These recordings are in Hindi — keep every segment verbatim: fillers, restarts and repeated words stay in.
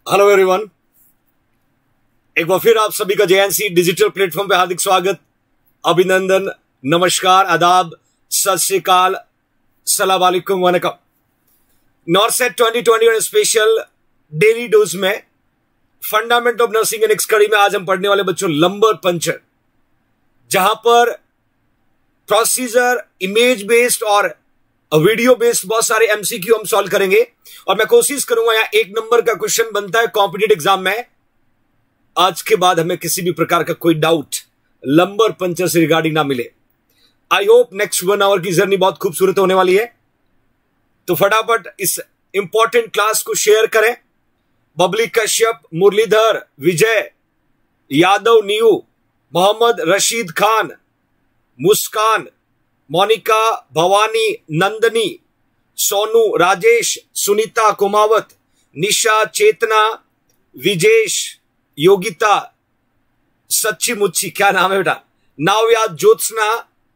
हेलो एवरीवन, एक बार फिर आप सभी का जेएनसी डिजिटल प्लेटफॉर्म पे हार्दिक स्वागत, अभिनंदन, नमस्कार, आदाब, सत श्री अकाल, सलाम वालेकुम, वनकम। NORCET twenty twenty one special daily dose में fundament of nursing and next कड़ी में आज हम पढ़ने वाले बच्चों लंबर पंचर, जहां पर प्रोसीजर, इमेज बेस्ड और वीडियो बेस्ड बहुत सारे एमसीक्यू हम सॉल्व करेंगे। और मैं कोशिश करूंगा यहां एक नंबर का क्वेश्चन बनता है कॉम्पिटिटिव एग्जाम में। आज के बाद हमें किसी भी प्रकार का कोई डाउट लंबर पंचर से रिगार्डिंग ना मिले। I hope next one hour की जर्नी बहुत खूबसूरत होने वाली है। तो फटाफट इस इंपॉर्टेंट क्लास को शेयर करें। बबली कश्यप, मुरलीधर, विजय यादव, न्यू मोहम्मद रशीद खान, मुस्कान, मोनिका, भवानी, नंदनी, सोनू, राजेश, सुनीता, कुमावत, निशा, चेतना, विजेश, योगिता, सच्ची मुच्ची, क्या नाम है बेटा, Navya, Jyotsna,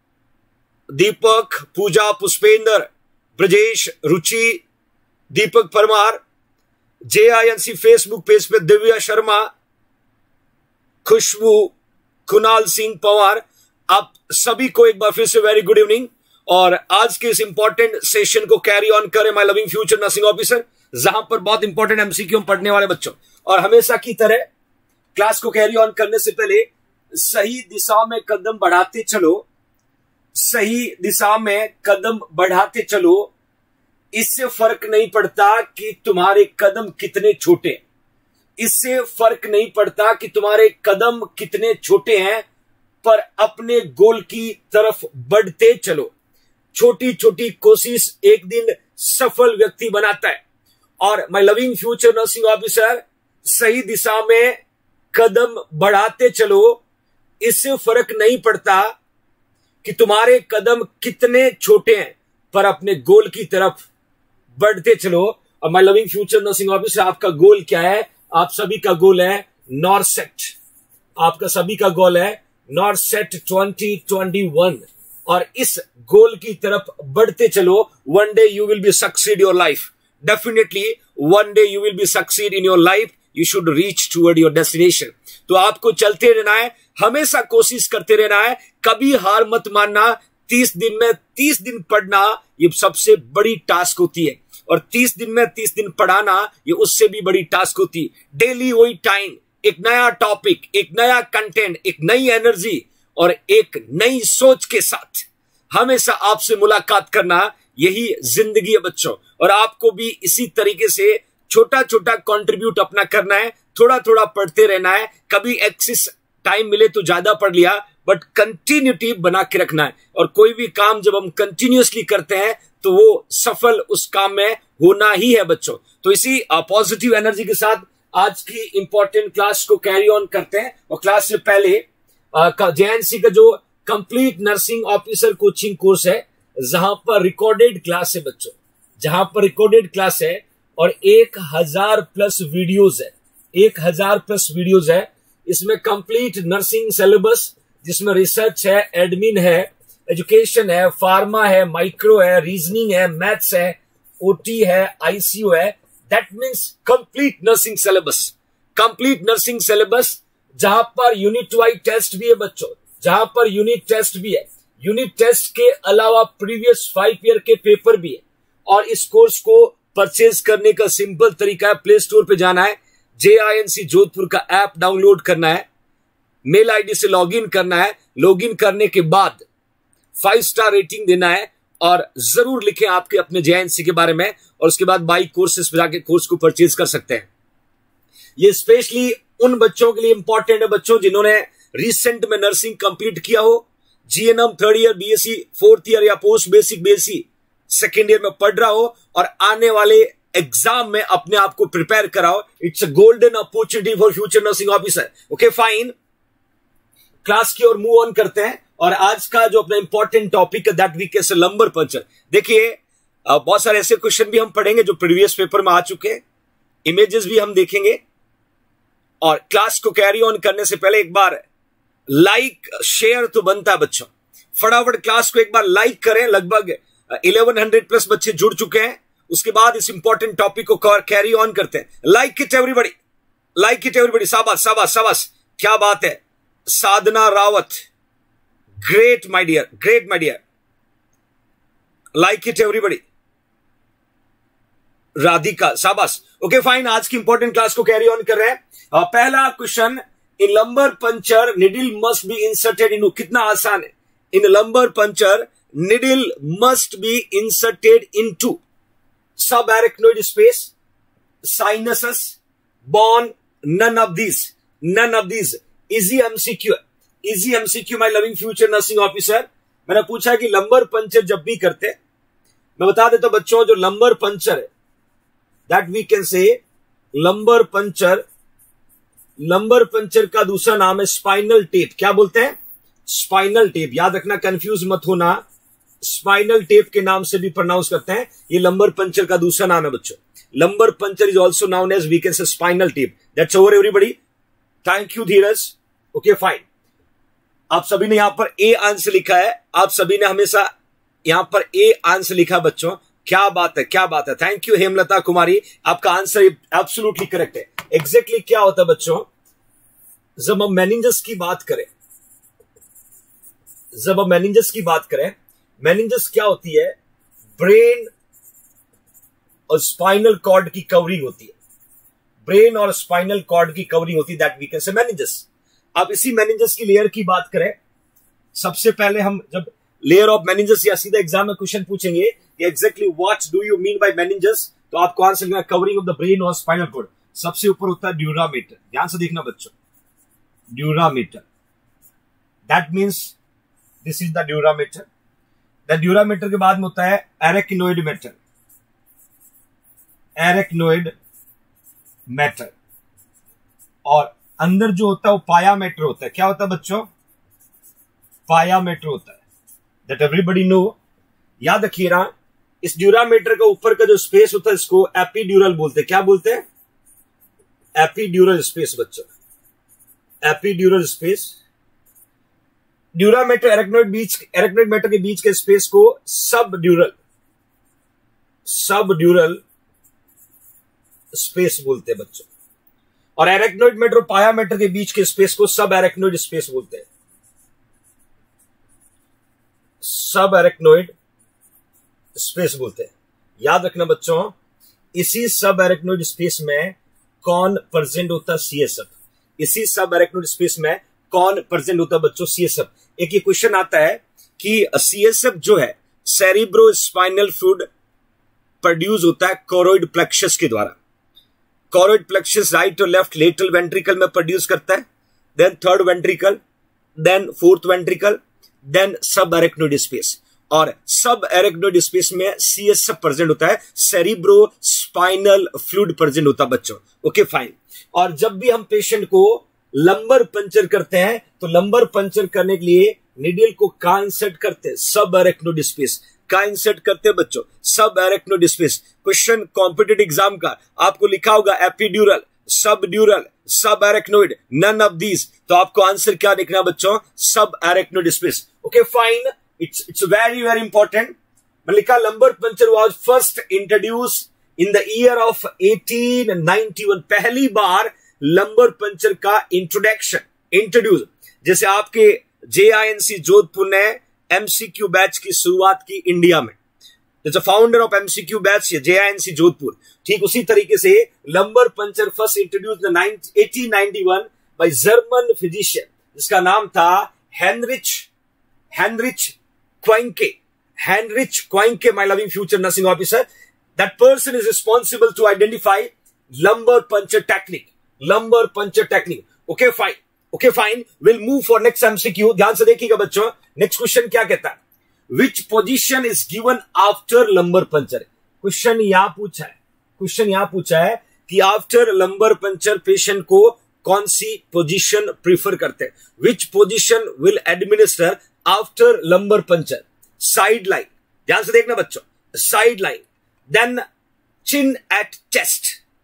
Deepak, Pooja, Pushpendra, Brajesh, Ruchi, Deepak Parmar, J I N C Facebook page पे दिव्या शर्मा, खुशबू, कुणाल सिंह पवार, आप सभी को एक बार फिर से वेरी गुड इवनिंग। और आज के इस इंपॉर्टेंट सेशन को कैरी ऑन करें my loving future nursing officer, जहां पर बहुत इंपॉर्टेंट एमसीक्यू पढ़ने वाले बच्चों। और हमेशा की तरह क्लास को कैरी ऑन करने से पहले सही दिशा में कदम बढ़ाते चलो, सही दिशा में कदम बढ़ाते चलो। इससे फर्क नहीं पड़ता कि तुम्हारे कदम कितने छोटे, इससे फर्क नहीं पड़ता कि तुम्हारे कदम कितने छोटे हैं, पर अपने गोल की तरफ बढ़ते चलो। छोटी छोटी कोशिश एक दिन सफल व्यक्ति बनाता है। और my loving future nursing officer, सही दिशा में कदम बढ़ाते चलो। इससे फर्क नहीं पड़ता कि तुम्हारे कदम कितने छोटे हैं, पर अपने गोल की तरफ बढ़ते चलो। और my loving future nursing officer, आपका गोल क्या है? आप सभी का गोल है नॉर्सेट। आपका सभी का गोल है नॉर्सेट ट्वेंटी ट्वेंटी वन। और इस गोल की तरफ बढ़ते चलो। One day you will be succeed your life, definitely one day you will be succeed in your life. You should reach toward your destination. तो आपको चलते रहना है, हमेशा कोशिश करते रहना है, कभी हार मत मानना। तीस दिन में तीस दिन पढ़ना ये सबसे बड़ी टास्क होती है, और तीस दिन में तीस दिन पढ़ाना ये उससे भी बड़ी टास्क होती है। डेली वही टाइम, एक नया टॉपिक, एक नया कंटेंट, एक नई एनर्जी और एक नई सोच के साथ हमेशा आपसे मुलाकात करना, यही जिंदगी है बच्चों। और आपको भी इसी तरीके से छोटा छोटा कंट्रीब्यूट अपना करना है, थोड़ा थोड़ा पढ़ते रहना है। कभी एक्सेस टाइम मिले तो ज्यादा पढ़ लिया, बट कंटिन्यूटी बना के रखना है। और कोई भी काम जब हम कंटिन्यूअसली करते हैं तो वो सफल उस काम में होना ही है बच्चों। तो इसी पॉजिटिव एनर्जी के साथ आज की इंपॉर्टेंट क्लास को कैरी ऑन करते हैं। और क्लास से पहले जेएनसी का जो complete nursing officer coaching course है, जहां पर रिकॉर्डेड क्लास है बच्चों, जहां पर रिकॉर्डेड क्लास है और एक हजार प्लस वीडियोस है, एक हजार प्लस वीडियोस है। इसमें कंप्लीट नर्सिंग सिलेबस, जिसमें रिसर्च है, एडमिन है, एजुकेशन है, फार्मा है, माइक्रो है, रीजनिंग है, मैथ्स है, ओटी है, आईसीयू है। That means complete nursing syllabus, complete nursing syllabus, जहां पर यूनिट वाइज टेस्ट भी है बच्चों, जहां पर यूनिट टेस्ट भी है। यूनिट टेस्ट के अलावा प्रीवियस फाइव ईयर के पेपर भी है। और इस कोर्स को परचेज करने का सिंपल तरीका है, प्ले स्टोर पे जाना है, J I N C Jodhpur का ऐप डाउनलोड करना है, मेल आईडी से लॉगिन करना है। लॉगिन करने के बाद फाइव स्टार रेटिंग देना है और जरूर लिखें आपके अपने जेएनसी के बारे में। और उसके बाद बाई कोर्सेस पे जाके कोर्स को परचेज कर सकते हैं। ये स्पेशली उन बच्चों के लिए इंपॉर्टेंट है बच्चों जिन्होंने रिसेंट में नर्सिंग कंप्लीट किया हो, GNM third year, BSc fourth year या post basic BSc second year में पढ़ रहा हो और आने वाले एग्जाम में अपने आप को प्रिपेयर कराओ। It's a golden opportunity for future nursing officer. Okay fine, class की ओर मूव ऑन करते हैं। और आज का जो अपना इंपॉर्टेंट टॉपिक है that week is lumbar puncture. देखिए बहुत सारे ऐसे क्वेश्चन भी हम पढ़ेंगे जो प्रीवियस पेपर में आ चुके हैं, इमेजेस भी हम देखेंगे। और क्लास को कैरी ऑन करने से पहले एक बार लाइक शेयर तो बनता है बच्चों। फटाफट क्लास को एक बार लाइक करें। लगभग इलेवन हंड्रेड प्लस बच्चे जुड़ चुके हैं उसके बाद इस इंपॉर्टेंट टॉपिक को कैरी ऑन करते हैं। Like it everybody, like it everybody. शाबाश शाबाश शाबाश, क्या बात है। Sadhana Rawat, great my dear, great my dear, like it everybody. Radhika, शाबाश। ओके फाइन, आज की इंपॉर्टेंट क्लास को कैरी ऑन कर रहे हैं। आ, पहला question, in lumbar puncture needle must be inserted in, कितना आसान है। In lumbar puncture needle must be inserted in to sub arachnoid space, sinuses, bone, none of these, none of these. Easy MCQ, easy MCQ my loving future nursing officer. मैंने पूछा कि लंबर पंचर जब भी करते, मैं बता देता हूं बच्चों, जो लंबर पंचर है that we can say lumbar puncture, lumbar puncture का दूसरा नाम है स्पाइनल टेप। क्या बोलते हैं? Spinal tap. याद रखना, कंफ्यूज मत होना, स्पाइनल टेप के नाम से भी प्रोनाउंस करते हैं। ये लंबर पंचर का दूसरा नाम है बच्चों। Lumbar puncture is also known as we can say spinal tap. That's over everybody. Thank you Dheeraj. Okay fine, आप सभी ने यहां पर ए आंसर लिखा है, आप सभी ने हमेशा यहां पर ए आंसर लिखा बच्चों। क्या बात है, क्या बात है। थैंक यू हेमलता कुमारी, आपका आंसर एब्सोल्युटली करेक्ट है। एग्जैक्टली exactly क्या होता है बच्चों, जब हम मेनिंजस की बात करें, जब हम मेनिंजस की बात करें, मेनिंजस क्या होती है? ब्रेन और स्पाइनल कॉर्ड की कवरिंग होती है। ब्रेन और स्पाइनल कॉर्ड की कवरिंग होती है, दैट वी कैन से मेनिंजस। अब इसी मेनिंजस की लेयर की बात करें, सबसे पहले हम जब लेयर ऑफ मेनिंजस या सीधा एग्जाम में क्वेश्चन पूछेंगे exactly what do you mean by meninges, तो आपको आंसर करना कवरिंग ऑफ द ब्रेन और स्पाइनल कॉर्ड। सबसे ऊपर होता है ड्यूरामीटर, ध्यान से देखना बच्चों, dura mater, that means this is the dura mater. The dura mater के बाद में होता है एरेक्नोइड मैटर, एरेक्नोइड मैटर, और अंदर जो होता है वो पायामेटर होता है। क्या होता है बच्चों? पायामेटर होता है, दैट एवरीबॉडी नो। याद रखिएगा, इस ड्यूरामीटर का ऊपर का जो स्पेस होता है इसको एपीड्यूरल बोलते हैं। क्या बोलते हैं? एपीड्यूरल स्पेस बच्चों, एपीड्यूरल स्पेस। ड्यूरामीटर एरेक्नोइड बीच, एरेक्नोइड मैटर के बीच के स्पेस को सब ड्यूरल, सब ड्यूरल स्पेस बोलते हैं बच्चों। और एरेक्नोइड मैटर और पायामेटर के बीच के स्पेस को सब एरेक्नोइड स्पेस बोलते हैं, सब एरेक्नोइड स्पेस बोलते हैं। याद रखना बच्चों, इसी सब एरेक्नोइड स्पेस में कौन प्रेजेंट होता है? सीएसएफ। इसी सब एरेक्नोइड स्पेस में कौन प्रेजेंट होता है बच्चों? सीएसएफ। एक ये क्वेश्चन आता है कि सीएसएफ जो है सेरिब्रो स्पाइनल फ्लूइड प्रोड्यूस होता है कोरोइड प्लेक्सस के द्वारा। कोरोइड प्लेक्सस राइट और लेफ्ट लेटरल वेंट्रिकल में प्रोड्यूस करता है, then third ventricle, then fourth ventricle, then sub arachnoid space. और सब एरेक्नोइड स्पेस में सीएसएफ प्रेजेंट होता है, सेरिब्रो स्पाइनल फ्लूइड प्रेजेंट होता है बच्चों। Okay fine. और जब भी हम पेशेंट को लंबर पंचर करते हैं तो लंबर पंचर करने के लिए निडल को कहां इंसर्ट करते हैं? सब एरेक्नोइड स्पेस। कहां इंसर्ट करते हैं बच्चों? Sub arachnoid space. Question competitive exam का आपको लिखा होगा एपीड्यूरल, सब ड्यूरल, सब एरेक्नोइड, नन ऑफ दीज, तो आपको आंसर क्या लिखना बच्चों? Sub arachnoid space. Okay fine, it's it's very very important. मैंने लिखा lumbar puncture was first introduce in the year of eighteen ninety one. पहली बार लंबर पंचर का इंट्रोडक्शन, इंट्रोड्यूस, जैसे आपके जेआईएनसी जोधपुर ने एमसीक्यू बैच की शुरुआत की इंडिया में, जैसे founder of MCQ batch JINC Jodhpur, ठीक उसी तरीके से lumbar puncture first introduce in eighteen ninety one by German physician जिसका नाम था Heinrich Heinrich Quincke, Heinrich Quincke, my loving future nursing officer. That person is responsible to identify lumbar puncture technique, lumbar puncture technique. Okay fine, okay fine, will move for next MCQ. ध्यान से देखिएगा बच्चों, नेक्स्ट क्वेश्चन क्या कहता है? Which position is given after lumbar puncture? Question यहां पूछा है, क्वेश्चन यहां पूछा है कि आफ्टर लंबर पंचर पेशेंट को कौन सी पोजीशन प्रीफर करते हैं? Which position will administer after lumbar puncture? Side line, ध्यान से देखना बच्चों, side line, then chin at chest,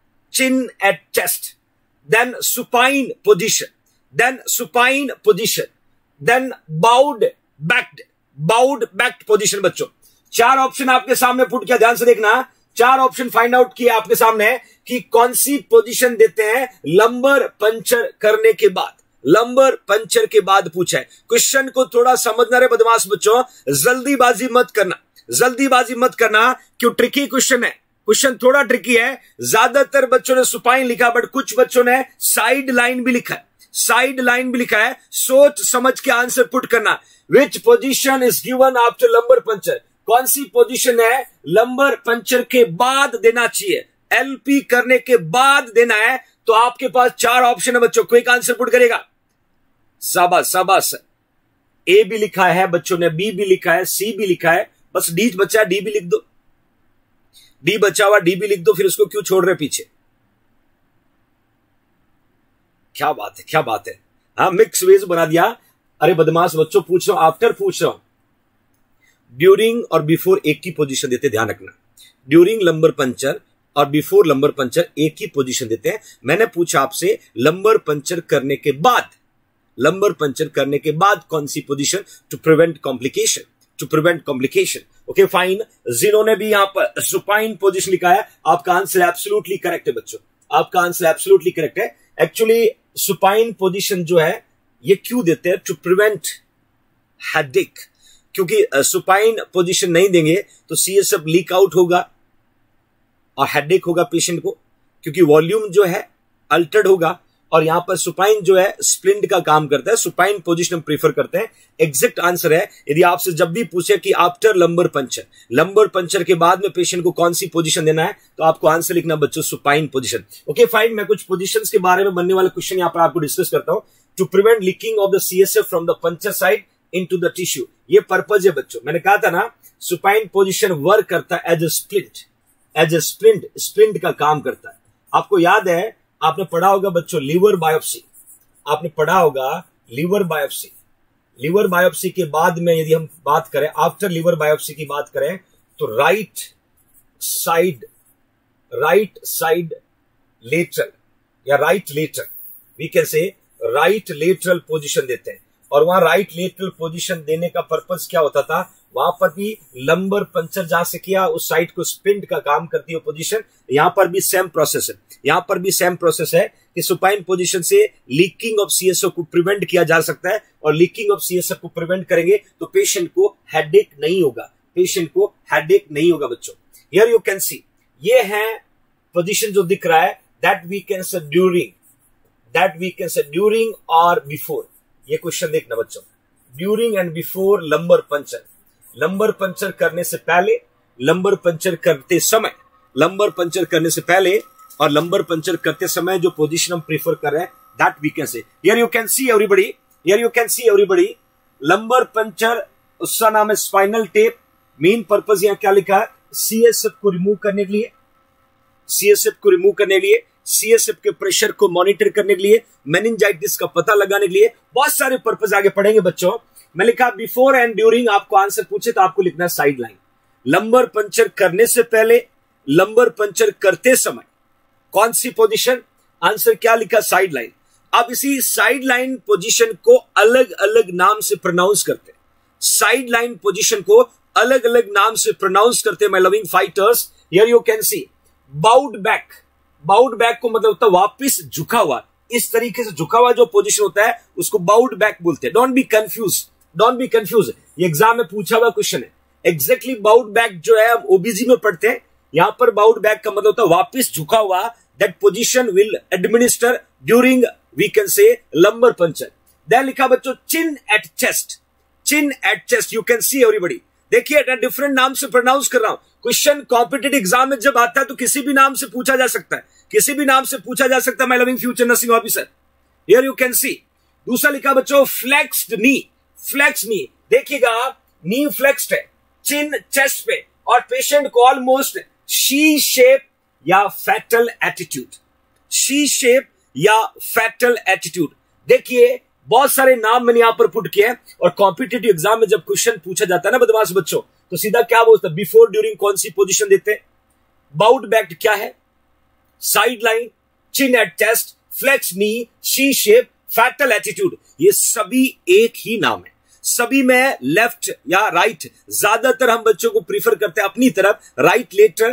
chin at chest, then supine position, then supine position, then bowed backed, bowed backed position। बच्चों चार ऑप्शन आपके सामने पुट किया, ध्यान से देखना। चार ऑप्शन फाइंड आउट किए आपके सामने है कि कौन सी पोजीशन देते हैं लंबर पंचर करने के बाद। लंबर पंचर के बाद पूछा है। क्वेश्चन को थोड़ा समझना रे बदमाश बच्चों, जल्दीबाजी मत करना, जल्दीबाजी मत करना, क्यों ट्रिकी क्वेश्चन है। क्वेश्चन थोड़ा ट्रिकी है। ज्यादातर बच्चों ने सुपाइन लिखा, बट कुछ बच्चों ने साइड लाइन भी लिखा है, साइड लाइन भी लिखा है। सोच समझ के आंसर पुट करना। Which position is given after lumbar puncture, कौन सी पोजीशन है लंबर पंचर के बाद देना चाहिए, एलपी करने के बाद देना है। तो आपके पास चार ऑप्शन है बच्चों, क्विक आंसर पुट करेगा। शाबाश शाबाश। ए भी लिखा है बच्चों ने, बी भी लिखा है, सी भी लिखा है, बस डी बचा, डी भी लिख दो, डी बचा हुआ, डी भी लिख दो, फिर उसको क्यों छोड़ रहे पीछे। क्या बात है, क्या बात है। हाँ, मिक्स वेज बना दिया। अरे बदमाश बच्चों, पूछ रहा हूं, आफ्टर पूछ रहा हूं। ड्यूरिंग और बिफोर एक ही पोजीशन देते, ध्यान रखना। ड्यूरिंग लंबर पंचर और बिफोर लंबर पंचर एक ही पोजीशन देते हैं। मैंने पूछा आपसे लंबर पंचर करने के बाद, लंबर पंचर करने के बाद कौन सी position, to prevent complication, to prevent complication. Okay fine. जिन्होंने भी यहां पर सुपाइन पोजीशन लिखा है, आपका आंसर एब्सोल्युटली करेक्ट है बच्चों, आपका आंसर एब्सोल्युटली करेक्ट है। एक्चुअली सुपाइन पोजीशन जो है ये क्यों देते हैं, टू प्रिवेंट हेडेक, क्योंकि सुपाइन पोजीशन नहीं देंगे तो सीएसएफ लीक आउट होगा और हेडेक होगा पेशेंट को, क्योंकि वॉल्यूम जो है अल्टर्ड होगा। और यहां पर सुपाइन जो है स्प्लिंट का काम करता है, सुपाइन पोजीशन हम प्रीफर करते हैं। एग्जैक्ट आंसर है। यदि आपसे जब भी पूछे कि after lumbar puncture, lumbar puncture के बाद में पेशेंट को कौन सी पोजीशन देना है, तो आपको आंसर लिखना बच्चों सुपाइन पोजीशन। Okay fine. मैं कुछ पोजीशंस के बारे में बनने वाले क्वेश्चन यहां पर आपको डिस्कस करता हूं। To prevent leaking of the CSF from the puncture side into the tissue, ये पर्पज है बच्चों। मैंने कहा था ना, सुपाइन पोजीशन वर्क करता है as a splint, as a splint, splint का काम करता है। आपको याद है, आपने पढ़ा होगा बच्चों लीवर बायोप्सी, आपने पढ़ा होगा लीवर बायोप्सी। लीवर बायोप्सी के बाद में यदि हम बात करें, आफ्टर लीवर बायोप्सी की बात करें, तो right side, right side lateral या right lateral, we can say right lateral position देते हैं। और वहां राइट लेटरल पोजीशन देने का पर्पस क्या होता था, वहां पर भी लंबर पंचर जहां से किया उस साइड को स्प्लिंट का काम करती है पोजीशन। यहां पर भी सेम प्रोसेस है, यहां पर भी सेम प्रोसेस है कि सुपाइन पोजीशन से लीकिंग ऑफ सीएसओ को प्रिवेंट किया जा सकता है। और लीकिंग ऑफ सीएसओ को प्रिवेंट करेंगे तो पेशेंट को हेडेक नहीं होगा, पेशेंट को हेडेक नहीं होगा बच्चों। हियर यू कैन सी, ये है पोजीशन जो दिख रहा है, that we can say during, that we can say during और बिफोर। ये क्वेश्चन देखना बच्चों, during and before lumbar puncture. Lumbar puncture करने से पहले, लंबर पंचर करते समय, लंबर पंचर करने से पहले और लंबर पंचर करते समय जो पोजीशन हम प्रीफर कर रहे हैं, that we can say. Here you can see everybody, here you can see everybody, lumbar puncture, उसका नाम है स्पाइनल टेप। मेन पर्पस यहां क्या लिखा है, सीएसएफ को रिमूव करने के लिए, सीएसएफ को रिमूव करने के लिए, सीएसएफ के प्रेशर को मॉनिटर करने के लिए, मेनिंजाइटिस का पता लगाने के लिए, बहुत सारे पर्पस आगे पढ़ेंगे बच्चों। मैं लिखा बिफोर एंड ड्यूरिंग, आपको आंसर पूछे तो आपको लिखना है साइड लाइन। लंबर पंचर करने से पहले, लंबर पंचर करते समय कौन सी पोजीशन, आंसर क्या लिखा, साइड लाइन। अब इसी साइड लाइन पोजीशन को अलग अलग नाम से प्रोनाउंस करते हैं, साइड लाइन पोजीशन को अलग अलग नाम से प्रोनाउंस करते हैं my loving fighters. Here you can see bowed back, bowed back को मतलब होता है वापिस झुका हुआ, इस तरीके से झुका हुआ जो पोजीशन होता है उसको बाउड बैक बोलते हैं। Don't be confuse, don't be confuse, ये एग्जाम में पूछा हुआ क्वेश्चन है। एग्जैक्टली बाउड बैक जो है हम ओबीजी में पढ़ते हैं, यहां पर बाउड बैक का मतलब होता है वापिस झुका हुआ। That position will administer during we can say lumbar puncture. Then लिखा बच्चों chin at chest, chin at chest, you can see everybody. देखिए डिफरेंट नाम से प्रोनाउंस कर रहा हूं। क्वेश्चन कॉम्पिटेटिव एग्जाम में जब आता है तो किसी भी नाम से पूछा जा सकता है, किसी भी नाम से पूछा जा सकता है my loving future nursing officer. Here you can see. दूसरा लिखा बच्चों फ्लेक्स्ड नी, फ्लेक्स नी, देखिएगा नी फ्लेक्स्ड है चिन चेस्ट पे, और पेशेंट को ऑलमोस्ट शी शेप या फैटल एटीट्यूड, शी शेप या फैटल एटीट्यूड। देखिए बहुत सारे नाम मैंने यहां पर पुट किए हैं, और कॉम्पिटेटिव एग्जाम में जब क्वेश्चन पूछा जाता है ना बदमाश बच्चों, तो सीधा क्या बोलता है, बिफोर ड्यूरिंग कौन सी पोजीशन देते हैं, बाउड बैक क्या है, side line, chin at chest, flex knee, C shape, fetal attitude, ये सभी एक ही नाम है। सभी में लेफ्ट या राइट, ज्यादातर हम बच्चों को प्रीफर करते हैं अपनी तरफ, राइट लेटरल,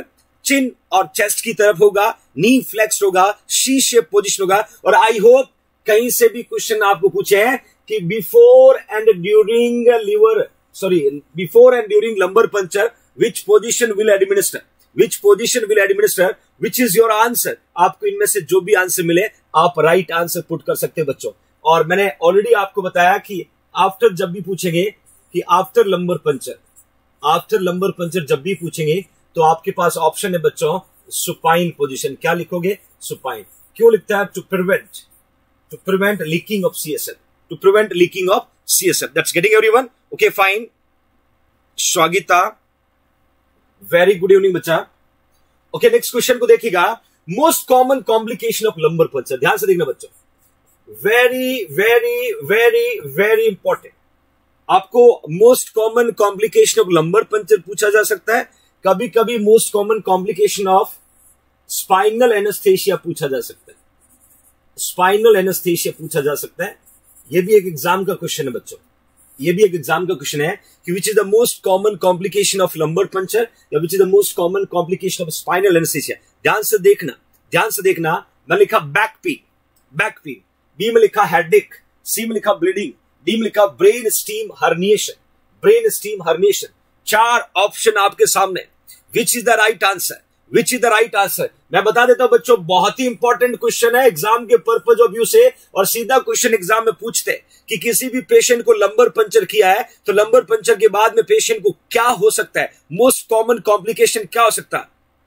चिन और चेस्ट की तरफ होगा, नी फ्लेक्स होगा, शी शेप पोजीशन होगा। और आई होप कहीं से भी क्वेश्चन आपको पूछे हैं कि before and during liver sorry before and during lumbar puncture which position will administer which position will administer which is your answer. आपको इनमें से जो भी आंसर मिले आप राइट आंसर पुट कर सकते हैं बच्चों। और मैंने ऑलरेडी आपको बताया कि आफ्टर जब भी पूछेंगे कि after lumbar puncture after lumbar puncture जब भी पूछेंगे तो आपके पास ऑप्शन है बच्चों सुपाइन पोजीशन। क्या लिखोगे? सुपाइन। क्यों लिखता है? To prevent to prevent leaking of CSF to prevent leaking of CSF. That's getting everyone? Okay fine. Swagita, very good evening बच्चा। ओके नेक्स्ट क्वेश्चन को देखिएगा। Most common complication of lumbar puncture. ध्यान से देखना बच्चों, very very very very important. आपको most common complication of lumbar puncture पूछा जा सकता है, कभी कभी most common complication of spinal anaesthesia पूछा जा सकता है स्पाइनल एनेस्थेशिया पूछा जा सकता है। यह भी एक एग्जाम का क्वेश्चन है बच्चों, यह भी एक एग्जाम का क्वेश्चन है कि which is the most common complication of lumbar puncture या which is the most common complication of spinal anaesthesia. ध्यान से देखना ध्यान से देखना। मैं लिखा back pain back pain, B में लिखा हेडेक, सी में लिखा ब्लीडिंग, डी में लिखा brain stem herniation brain stem herniation. चार ऑप्शन आपके सामने। Which is the right answer which is the right answer. मैं बता देता हूं बच्चों, बहुत ही इंपॉर्टेंट क्वेश्चन है एग्जाम के पर्पज ऑफ व्यू से। और सीधा क्वेश्चन एग्जाम में पूछते हैं कि किसी भी पेशेंट को लंबर पंचर किया है तो लंबर पंचर के बाद में पेशेंट को क्या हो सकता है, मोस्ट कॉमन कॉम्प्लिकेशन क्या हो सकता है।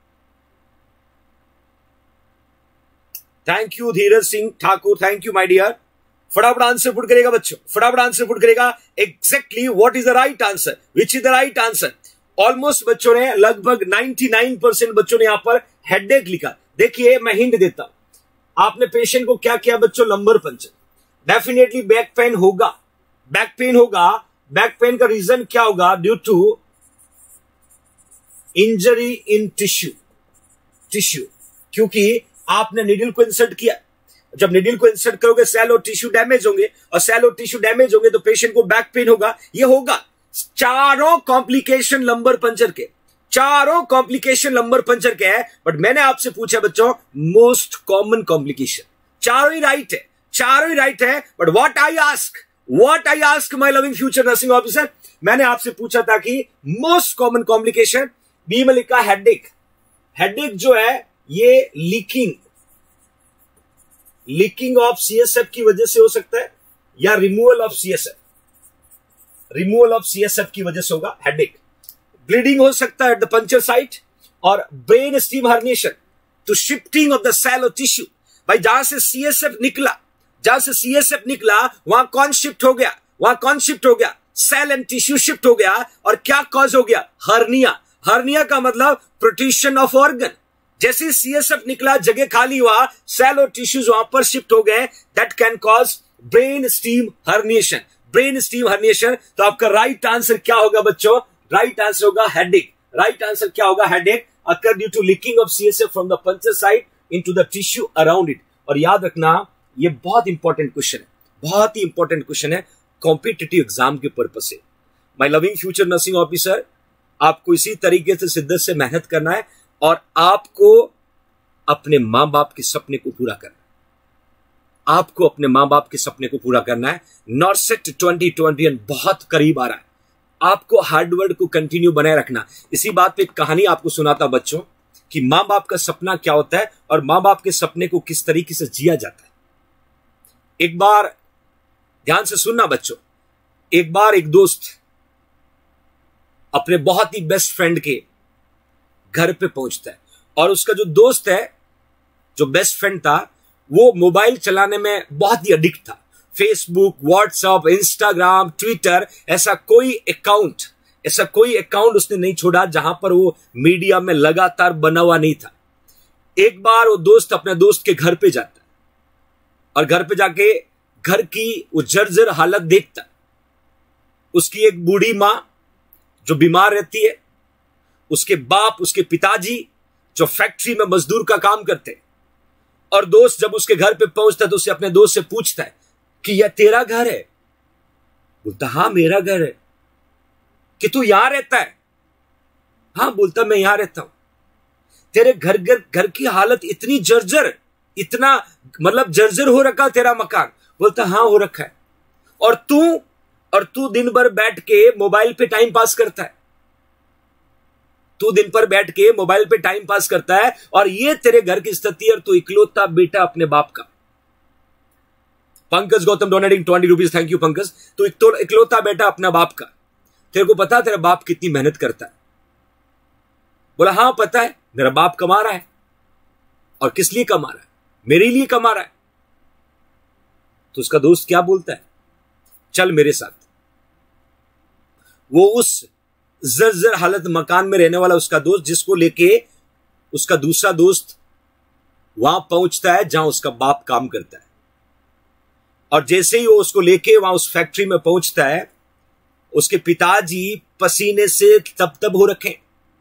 Thank you Dheeraj Singh Thakur, thank you my dear. फटाफट आंसर पुट करेगा बच्चों, फटाफट आंसर पुट करेगा। Exactly what is the right answer, which is the right answer. Almost बच्चों ने लगभग निन्यानवे परसेंट बच्चों ने यहां पर हेडेक लिखा। देखिए मैं हिंट देता हूं, आपने पेशेंट को क्या किया बच्चों, lumbar puncture. Definitely back pain होगा बैक पेन होगा बैक पेन का रीजन क्या होगा, due to injury in tissue tissue क्योंकि आपने निडल को इंसर्ट किया। जब निडल को इंसर्ट करोगे सेल और टिश्यू डैमेज होंगे, और सेल और टिश्यू डैमेज होंगे तो पेशेंट को बैक पेन होगा। ये होगा। चारों कॉम्प्लिकेशन लंबर पंचर के चारों कॉम्प्लिकेशन लंबर पंचर के है। बट मैंने आपसे पूछा बच्चों मोस्ट कॉमन कॉम्प्लिकेशन। चारों ही राइट है चारों ही राइट है। But what I ask what I ask my loving future nursing officer, मैंने आपसे पूछा था कि मोस्ट कॉमन कॉम्प्लिकेशन। बी में लिखा हेडेक। हेडेक जो है ये लीकिंग लीकिंग ऑफ सीएसएफ की वजह से हो सकता है, या removal of CSF removal of CSF की वजह से होगा हेडेक। ब्लीडिंग हो सकता है एट द पंचर साइट, और brain stem herniation to shifting of the cell और टिश्यू। भाई जहां से सीएसएफ निकला जहां से सीएसएफ निकला वहां कौन शिफ्ट हो गया वहां कौन शिफ्ट हो गया सेल एंड टिश्यू शिफ्ट हो गया। और क्या कॉज हो गया, हर्निया। हर्निया का मतलब प्रोट्रूशन ऑफ ऑर्गन। जैसे सीएसएफ निकला, जगह खाली हुआ, सेल और टिश्यूज वहां पर शिफ्ट हो गए, that can cause brain stem herniation brain stem herniation. तो आपका राइट आंसर क्या होगा बच्चों, राइट आंसर होगा हेडेक। राइट आंसर क्या होगा, headache occur due to leaking of CSF from the puncture site into the tissue around it. और याद रखना ये बहुत इंपॉर्टेंट क्वेश्चन है, बहुत ही इंपॉर्टेंट क्वेश्चन है कॉम्पिटिटिव एग्जाम के पर्पज से। My loving future nursing officer, आपको इसी तरीके से शिद्दत से मेहनत करना है और आपको अपने मां बाप के सपने को पूरा करना है। आपको अपने मां बाप के सपने को पूरा करना है। नॉर्सेट ट्वेंटी ट्वेंटी बहुत करीब आ रहा है। आपको हार्डवर्क को कंटिन्यू बनाए रखना। इसी बात पे एक कहानी आपको सुनाता बच्चों कि मां बाप का सपना क्या होता है और मां बाप के सपने को किस तरीके से जिया जाता है। एक बार ध्यान से सुनना बच्चों, एक बार एक दोस्त अपने बहुत ही बेस्ट फ्रेंड के घर पे पहुंचता है, और उसका जो दोस्त है, जो बेस्ट फ्रेंड था, वो मोबाइल चलाने में बहुत ही एडिक्ट था। फेसबुक, व्हाट्सएप, इंस्टाग्राम, ट्विटर, ऐसा कोई अकाउंट ऐसा कोई अकाउंट उसने नहीं छोड़ा जहां पर वो मीडिया में लगातार बना हुआ नहीं था। एक बार वो दोस्त अपने दोस्त के घर पे जाता है और घर पे जाके घर की वो जर्जर हालत देखता है। उसकी एक बूढ़ी मां जो बीमार रहती है, उसके बाप, उसके पिताजी जो फैक्ट्री में मजदूर का काम करते। और दोस्त जब उसके घर पे पहुंचता है तो उसे अपने दोस्त से पूछता है कि यह तेरा घर है? बोलता हाँ मेरा घर है। कि तू यहां रहता है? हाँ बोलता मैं यहां रहता हूं। तेरे घर घर घर की हालत इतनी जर्जर, इतना मतलब जर्जर हो रखा तेरा मकान? बोलता हाँ हो रखा है। और तू और तू दिन भर बैठ के मोबाइल पे टाइम पास करता है, तू दिन भर बैठ के मोबाइल पे टाइम पास करता है, और ये तेरे घर की स्थिति, और तू इकलौता बेटा अपने बाप का। Pankaj Gautam donating twenty rupees, thank you Pankaj. तू इकलौता बेटा अपना बाप का, तेरे को पता तेरा बाप कितनी मेहनत करता है? बोला हाँ पता है, मेरा बाप कमा रहा है। और किस लिए कमा रहा है? मेरे लिए कमा रहा है। तो उसका दोस्त क्या बोलता है? चल मेरे साथ। वो उस जर्जर हालत मकान में रहने वाला उसका दोस्त, जिसको लेके उसका दूसरा दोस्त वहां पहुंचता है जहां उसका बाप काम करता है। और जैसे ही वो उसको लेके वहां उस फैक्ट्री में पहुंचता है, उसके पिताजी पसीने से तब तब हो रखे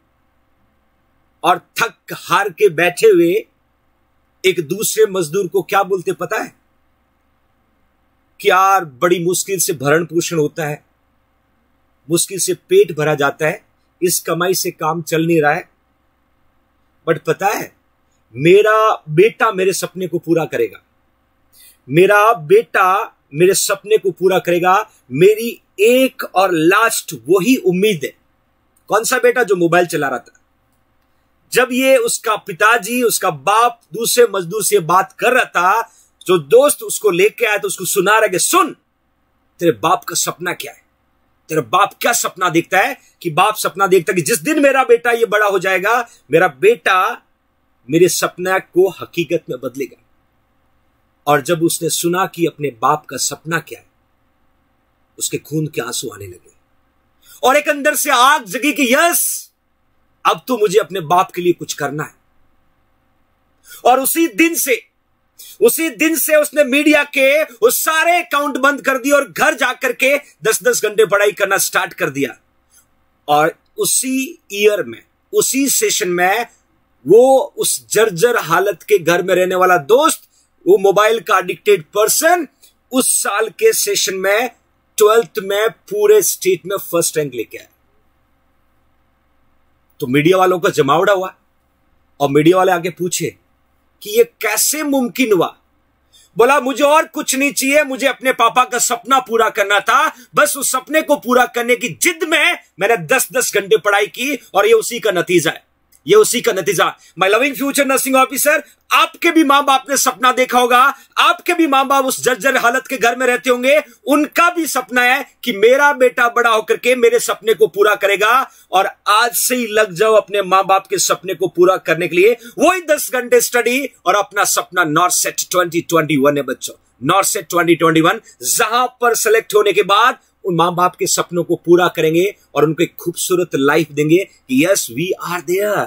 और थक हार के बैठे हुए एक दूसरे मजदूर को क्या बोलते पता है? कि यार बड़ी मुश्किल से भरण पोषण होता है, मुश्किल से पेट भरा जाता है, इस कमाई से काम चल नहीं रहा है, बट पता है मेरा बेटा मेरे सपने को पूरा करेगा, मेरा बेटा मेरे सपने को पूरा करेगा। मेरी एक और लास्ट वही उम्मीद है। कौन सा बेटा? जो मोबाइल चला रहा था। जब ये उसका पिताजी, उसका बाप दूसरे मजदूर से बात कर रहा था, जो दोस्त उसको लेके आया तो उसको सुना रहा कि सुन, तेरे बाप का सपना क्या है? तेरा बाप क्या सपना देखता है? कि बाप सपना देखता है कि जिस दिन मेरा बेटा ये बड़ा हो जाएगा, मेरा बेटा मेरे सपना को हकीकत में बदलेगा। और जब उसने सुना कि अपने बाप का सपना क्या है, उसके खून के आंसू आने लगे और एक अंदर से आग जगी कि यस, अब तो मुझे अपने बाप के लिए कुछ करना है। और उसी दिन से उसी दिन से उसने मीडिया के वो सारे अकाउंट बंद कर दिए और घर जाकर के दस दस घंटे पढ़ाई करना स्टार्ट कर दिया। और उसी ईयर में, उसी सेशन में, वो उस जर्जर हालत के घर में रहने वाला दोस्त, वो मोबाइल का एडिक्टेड पर्सन, उस साल के सेशन में ट्वेल्थ में पूरे स्टेट में फर्स्ट रैंक लेके आया। तो मीडिया वालों का जमावड़ा हुआ और मीडिया वाले आगे पूछे कि ये कैसे मुमकिन हुआ? बोला मुझे और कुछ नहीं चाहिए, मुझे अपने पापा का सपना पूरा करना था। बस उस सपने को पूरा करने की जिद में मैंने दस दस घंटे पढ़ाई की और ये उसी का नतीजा है, ये उसी का नतीजा। My loving future nursing officer, आपके भी मां बाप ने सपना देखा होगा, आपके भी मां बाप उस जर्जर हालत के घर में रहते होंगे, उनका भी सपना है कि मेरा बेटा बड़ा होकर के मेरे सपने को पूरा करेगा। और आज से ही लग जाओ अपने मां बाप के सपने को पूरा करने के लिए। वही दस घंटे स्टडी और अपना सपना NORCET twenty twenty one है बच्चों, NORCET twenty twenty one, जहां पर सेलेक्ट होने के बाद उन मां बाप के सपनों को पूरा करेंगे और उनको एक खूबसूरत लाइफ देंगे कि yes we are there,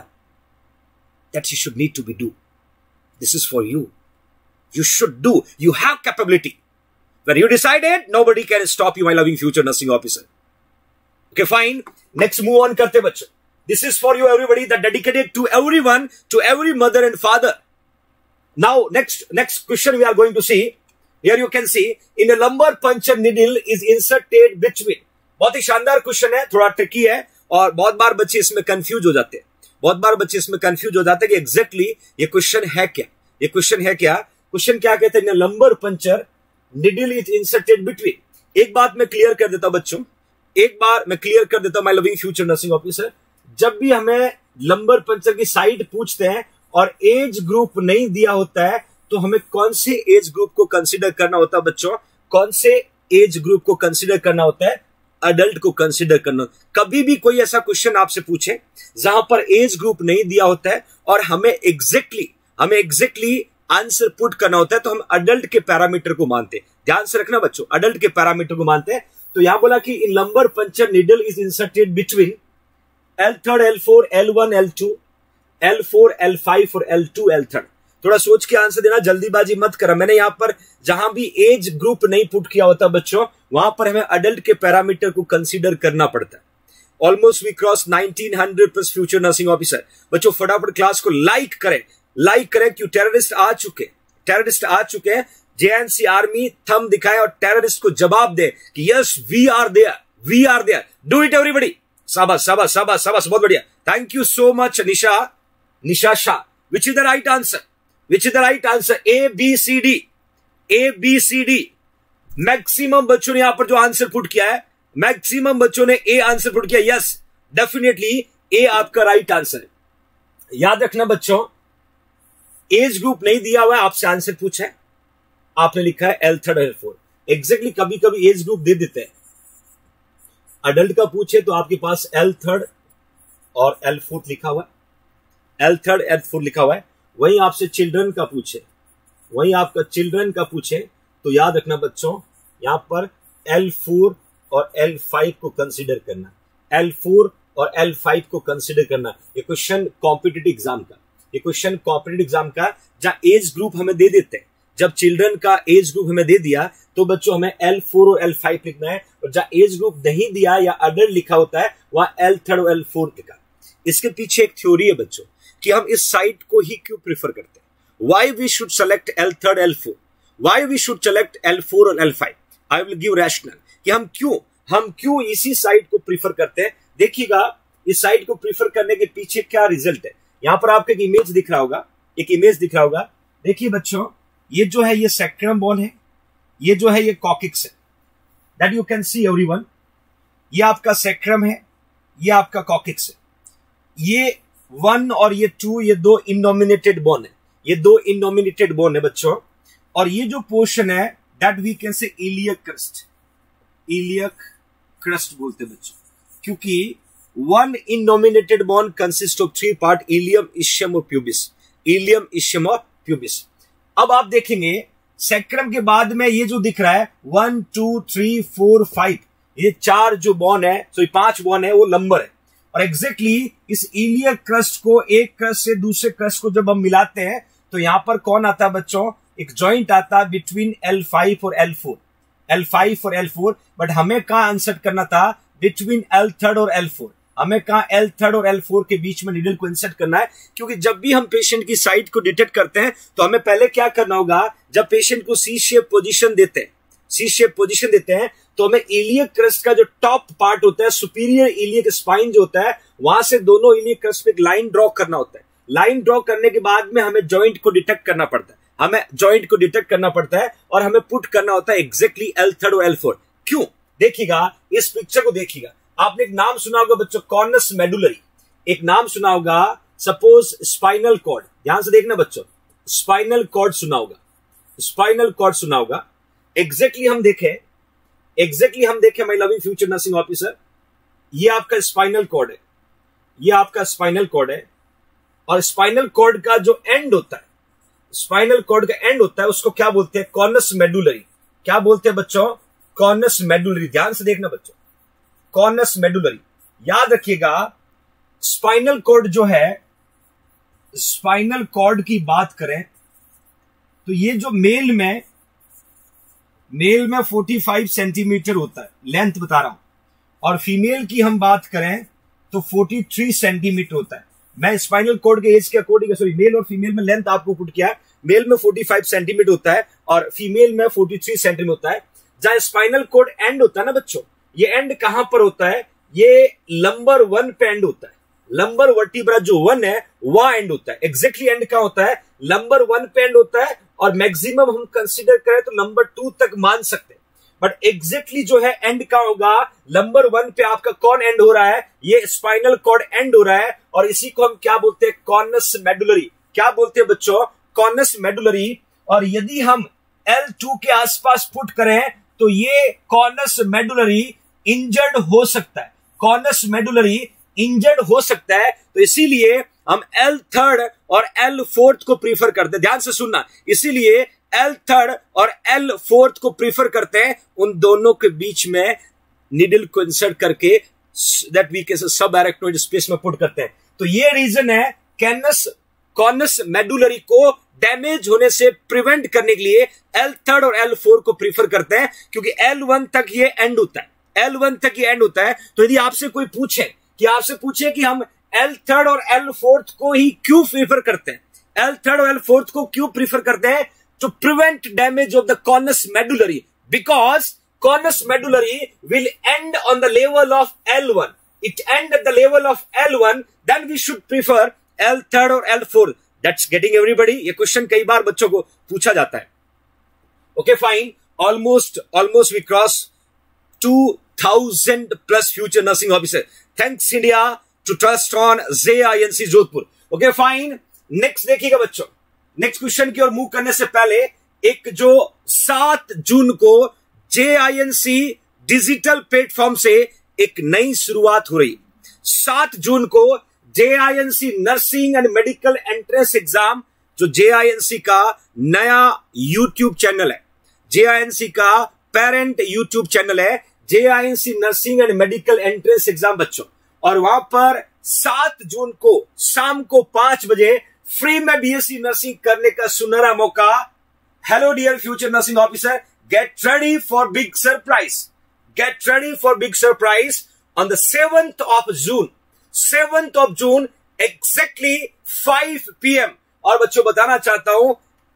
that you should need to be do. This is for you. You should do. You have capability. When you decided, nobody can stop you, my loving future nursing officer. Okay, fine. Next, move on karte bachcho. This is for you, everybody. That dedicated to everyone, to every mother and father. Now, next, next question we are going to see. Here you can see, in a lumbar puncture needle is inserted between. बहुत ही शानदार क्वेश्चन है, थोड़ा ट्रिकी है और बहुत बार बच्चे इसमें कंफ्यूज हो जाते हैं। बहुत बार बच्चे इसमें कंफ्यूज हो जाते हैं कि एग्जैक्टली ये क्वेश्चन है क्या, ये क्वेश्चन है क्या। क्वेश्चन क्या कहते हैं? Lumbar puncture needle is inserted between. एक बात मैं क्लियर कर देता हूं बच्चों, एक बार मैं क्लियर कर देता हूं my loving future nursing officer, जब भी हमें लंबर पंचर की साइड पूछते हैं और एज ग्रुप नहीं दिया होता है, तो हमें कौन से एज ग्रुप को कंसिडर करना होता है बच्चों? कौन से एज ग्रुप को कंसिडर करना होता है? अडल्ट को कंसिडर करना। कभी भी कोई ऐसा क्वेश्चन आपसे पूछे जहां पर एज ग्रुप नहीं दिया होता है और हमें एग्जैक्टली हमें एग्जैक्टली आंसर पुट करना होता है, तो हम अडल्ट के पैरामीटर को मानते हैं। ध्यान से रखना बच्चों, अडल्ट के पैरामीटर को मानते हैं। तो यहां बोला कि in lumbar puncture needle is inserted between L third, L four, L one, L two, L four, L five और एल टू, एल थर्ड। थोड़ा सोच के आंसर देना, जल्दीबाजी मत करा। मैंने यहां पर जहां भी एज ग्रुप नहीं पुट किया होता बच्चों, वहां पर हमें अडल्ट के पैरामीटर को कंसीडर करना पड़ता है। Almost we cross nineteen hundred plus future nursing officer. बच्चों फटाफट क्लास को लाइक करें, लाइक करें, क्यों टेररिस्ट आ चुके टेररिस्ट आ चुके हैं। जेएनसी आर्मी थंब दिखाए और टेररिस्ट को जवाब दे कि yes we are there, we are there. Do it everybody. शाबाश शाबाश शाबाश शाबाश, बहुत बढ़िया। Thank you so much Nisha, Nisha Shah. Which is the right answer? Which is the right answer? A B C D. A B C D. Maximum बच्चों ने यहां पर जो आंसर पुट किया है, मैक्सिमम बच्चों ने ए आंसर पुट किया. यस, डेफिनेटली ए आपका राइट आंसर है. याद रखना बच्चों, एज ग्रुप नहीं दिया हुआ है, आपसे आंसर पूछा है, आपने लिखा है L third L four. Exactly कभी कभी एज ग्रुप दे देते हैं. अडल्ट का पूछे तो आपके पास एल थर्ड और एल फोर्थ लिखा हुआ है, एल थर्ड एल फोर्थ लिखा हुआ है. वहीं आपसे चिल्ड्रन का पूछे, वहीं आपका चिल्ड्रन का पूछे तो याद रखना बच्चों, यहां पर एल फोर और एल फाइव को कंसीडर करना. एल फोर और एल फाइव को कंसीडर करना. ये क्वेश्चन कॉम्पिटिटिव एग्जाम का, ये क्वेश्चन कॉम्पिटिटिव एग्जाम का, जहां एज ग्रुप हमें दे देते हैं. जब चिल्ड्रन का एज ग्रुप हमें दे दिया तो बच्चों हमें एल फोर और एल फाइव लिखना है, और जहां एज ग्रुप नहीं दिया या अडल्ट लिखा होता है वहां एल थर्ड और एल फोर लिखा. इसके पीछे एक थ्योरी है बच्चों कि हम इस साइट को ही क्यों प्रीफर करते हैं. Why we should select L third L four, why we should select L four और L five. I will give rational कि हम क्यों हम क्यों इसी साइट को प्रीफर करते हैं. देखिएगा, इस साइट को प्रीफर करने के पीछे क्या रिजल्ट है. यहां पर आपको एक इमेज दिख रहा होगा, एक इमेज दिख रहा होगा. देखिए बच्चों, ये जो है ये सेक्ट्रम बोन है, ये जो है ये कॉकिक्स है. That you can see everyone. ये आपका सेक्ट्रम है, ये आपका कॉकिक्स है. ये वन और ये टू, ये दो इनडोमिनेटेड बोन है, ये दो इनडोमिनेटेड बोन है बच्चों. और ये जो पोर्शन है that we can say iliac crest, iliac crest बोलते हैं बच्चों, क्योंकि one innominated bone consist of three part, ilium, ischium और प्यूबिस. इलियम, इशियम और प्यूबिस. अब आप देखेंगे सेक्ट्रम के बाद में ये जो दिख रहा है one two three four five, ये चार जो बोन है, सॉरी पांच बोन है, वो लंबर है. और एग्जैक्टली exactly इस इलियक क्रस्ट को एक क्रस्ट से दूसरे क्रस्ट को जब हम मिलाते हैं तो यहां पर कौन आता है बच्चों, एक जॉइंट आता है बिटवीन एल फाइव और एल फोर, एल फाइव और एल फोर. बट हमें कहां इंसर्ट करना था, बिटवीन एल थर्ड और एल फोर. हमें कहां एल थर्ड और एल फोर के बीच में नीडल को इंसर्ट करना है, क्योंकि जब भी हम पेशेंट की साइट को डिटेक्ट करते हैं तो हमें पहले क्या करना होगा, जब पेशेंट को सी शेप पोजीशन देते हैं, सी शेप पोजीशन देते हैं तो हमें इलियक क्रस्ट का जो टॉप पार्ट होता है, सुपीरियर इलियक स्पाइन जो होता है, वहां से दोनों इलियक क्रस्ट पे एक लाइन ड्रॉ करना होता है. लाइन ड्रॉ करने के बाद में हमें जॉइंट को डिटेक्ट करना पड़ता है, हमें जॉइंट को डिटेक्ट करना पड़ता है और हमें पुट करना होता है एग्जैक्टली एल थर्ड और एल फोर. क्यों? देखिएगा, इस पिक्चर को देखिएगा. आपने एक नाम सुना होगा बच्चों, कॉर्नस मेडुलरी. एक नाम सुना होगा, सपोज स्पाइनल कॉर्ड. ध्यान से देखना बच्चों, स्पाइनल कॉर्ड सुना होगा, स्पाइनल कॉर्ड सुना होगा. एग्जैक्टली हम देखें, एग्जैक्टली हम देखें my loving future nursing officer, ये आपका स्पाइनल कॉर्ड है, ये आपका स्पाइनल कॉर्ड है. और स्पाइनल कॉर्ड का जो एंड होता है, स्पाइनल कॉर्ड का एंड होता है, उसको क्या बोलते हैं, कॉर्नस मेडुलरी. क्या बोलते हैं बच्चों, कॉर्नस मेडुलरी. ध्यान से देखना बच्चों, कॉर्नस मेडुलरी. याद रखिएगा, स्पाइनल कॉर्ड जो है, स्पाइनल कॉर्ड की बात करें तो ये जो मेल में मेल में पैंतालीस सेंटीमीटर होता है, लेंथ बता रहा हूं, और फीमेल की हम बात करें तो तैंतालीस सेंटीमीटर होता है. मैं स्पाइनल कॉर्ड के एज के अकॉर्डिंग, सॉरी मेल और फीमेल में लेंथ आपको पुट किया. मेल में पैंतालीस सेंटीमीटर होता है और फीमेल में तैंतालीस सेंटीमीटर होता है. जहां स्पाइनल कॉर्ड एंड होता है ना बच्चों, ये एंड कहां पर होता है, ये लंबर वन पे एंड होता है. लंबर वर्टिब्रा जो वन है वह एंड होता है. एग्जैक्टली एंड कहां होता है, लंबर वन पे एंड होता है, और मैक्सिमम हम कंसीडर करें तो नंबर टू तक मान सकते हैं. बट एग्जैक्टली जो है एंड कहां होगा, नंबर वन पे आपका कौन एंड हो रहा है, ये स्पाइनल कॉर्ड एंड हो रहा है. और इसी को हम क्या बोलते हैं, कॉर्नस मेडुलरी. क्या बोलते हैं बच्चों, कॉर्नस मेडुलरी. और यदि हम एल टू के आसपास पुट करें तो ये कॉर्नस मेडुलरी इंजर्ड हो सकता है, कॉर्नस मेडुलरी इंजर्ड हो सकता है. तो इसीलिए हम एल थर्ड और एल फोर्थ को प्रीफर करते हैं. ध्यान से सुनना, इसीलिए एल थर्ड और एल फोर्थ को प्रीफर करते हैं. उन दोनों के बीच में निडल को इंसर्ट करके दैट वी कैन सब एरेक्नोइड स्पेस में पुट करते हैं. तो ये रीजन है, कैनस कॉर्नस मेडुलरी को डैमेज होने से प्रिवेंट करने के लिए एल थर्ड और एल फोर को प्रीफर करते हैं, क्योंकि एल वन तक ये एंड होता है, एल वन तक ये एंड होता है. तो यदि आपसे कोई पूछे कि आपसे पूछे कि हम एल थर्ड और एल फोर्थ को ही क्यों प्रीफर करते हैं, एल थर्ड और एल फोर्थ को क्यों प्रीफर करते हैं, to prevent damage of the cornus medullary, because cornus medullary will end on the level of L one. It end at the level of L one, then we should prefer L third और L fourth, that's getting everybody. ये क्वेश्चन कई बार बच्चों को पूछा जाता है। Okay fine, almost almost we cross two thousand plus future nursing officer. Thanks India to trust on J I N C Jodhpur. Okay fine, next देखिएगा बच्चों, नेक्स्ट क्वेश्चन की ओर मूव करने से पहले एक जो सात जून को J I N C digital platform से एक नई शुरुआत हो रही। सात जून को J I N C nursing and medical entrance exam, जो जे आई एन सी का नया यूट्यूब चैनल है, जे आई एन सी का पेरेंट यूट्यूब चैनल है, J I N C nursing and medical entrance exam बच्चों। और वहां पर सात जून को शाम को पांच बजे फ्री में बी एस सी नर्सिंग करने का सुनहरा मौका। Hello dear future nursing officer, get ready for big surprise, get ready for big surprise on the seventh of June, seventh of June exactly five P M. और बच्चों बताना चाहता हूं,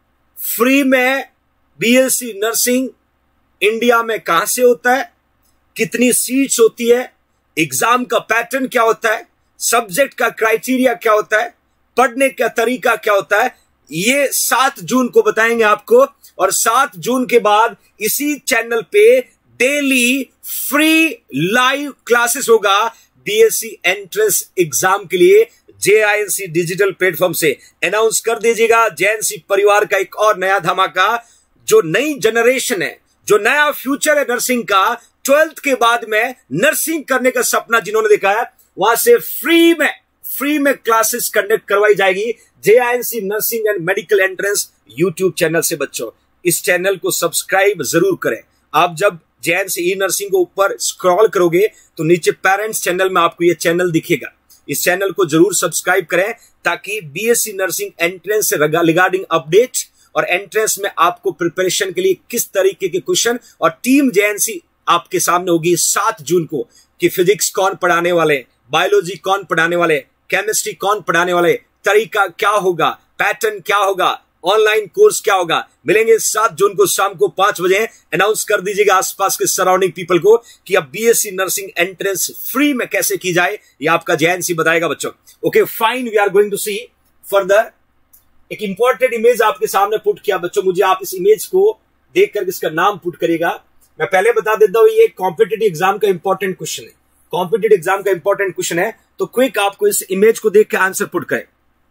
फ्री में B S C nursing India में कहां से होता है, कितनी सीट्स होती है, एग्जाम का पैटर्न क्या होता है, सब्जेक्ट का क्राइटेरिया क्या होता है, पढ़ने का तरीका क्या होता है, ये सात जून को बताएंगे आपको। और सात जून के बाद इसी चैनल पे डेली फ्री लाइव क्लासेस होगा B S C entrance exam के लिए। J I N C digital platform से अनाउंस कर दीजिएगा जे आई एन सी परिवार का एक और नया धमाका। जो नई जनरेशन है, जो नया फ्यूचर है नर्सिंग का, ट्वेल्थ के बाद में नर्सिंग करने का सपना जिन्होंने देखा है, वहां से फ्री में फ्री में क्लासेस कंडक्ट करवाई जाएगी J I N C nursing and medical entrance YouTube channel से। बच्चों इस चैनल को सब्सक्राइब जरूर करें। आप जब जे I N C E nursing को ऊपर स्क्रॉल करोगे तो नीचे पेरेंट्स चैनल में आपको यह चैनल दिखेगा। इस चैनल को जरूर सब्सक्राइब करें ताकि B S C nursing entrance से रिगार्डिंग अपडेट और एंट्रेंस में आपको प्रिपरेशन के लिए किस तरीके के क्वेश्चन, और टीम जे आई एन सी आपके सामने होगी सात जून को कि फिजिक्स कौन पढ़ाने वाले, बायोलॉजी कौन पढ़ाने वाले, केमिस्ट्री कौन पढ़ाने वाले, तरीका क्या होगा, पैटर्न क्या होगा, ऑनलाइन कोर्स क्या होगा। मिलेंगे सात जून को शाम को पांच बजे। अनाउंस कर दीजिएगा आसपास के सराउंडिंग पीपल को कि अब B S C nursing entrance free में कैसे की जाए, ये आपका जे आई एन सी बताएगा बच्चों। Okay fine, we are going to see further. एक इंपॉर्टेंट इमेज आपके सामने पुट किया बच्चों, मुझे आप इस इमेज को देखकर इसका नाम पुट करिएगा। मैं पहले बता देता हूं, ये कॉम्पिटिटिव एग्जाम का इंपॉर्टेंट क्वेश्चन है, कॉम्पिटिटिव एग्जाम का इंपॉर्टेंट क्वेश्चन है। तो क्विक आपको इस इमेज को देख के आंसर पुट करें।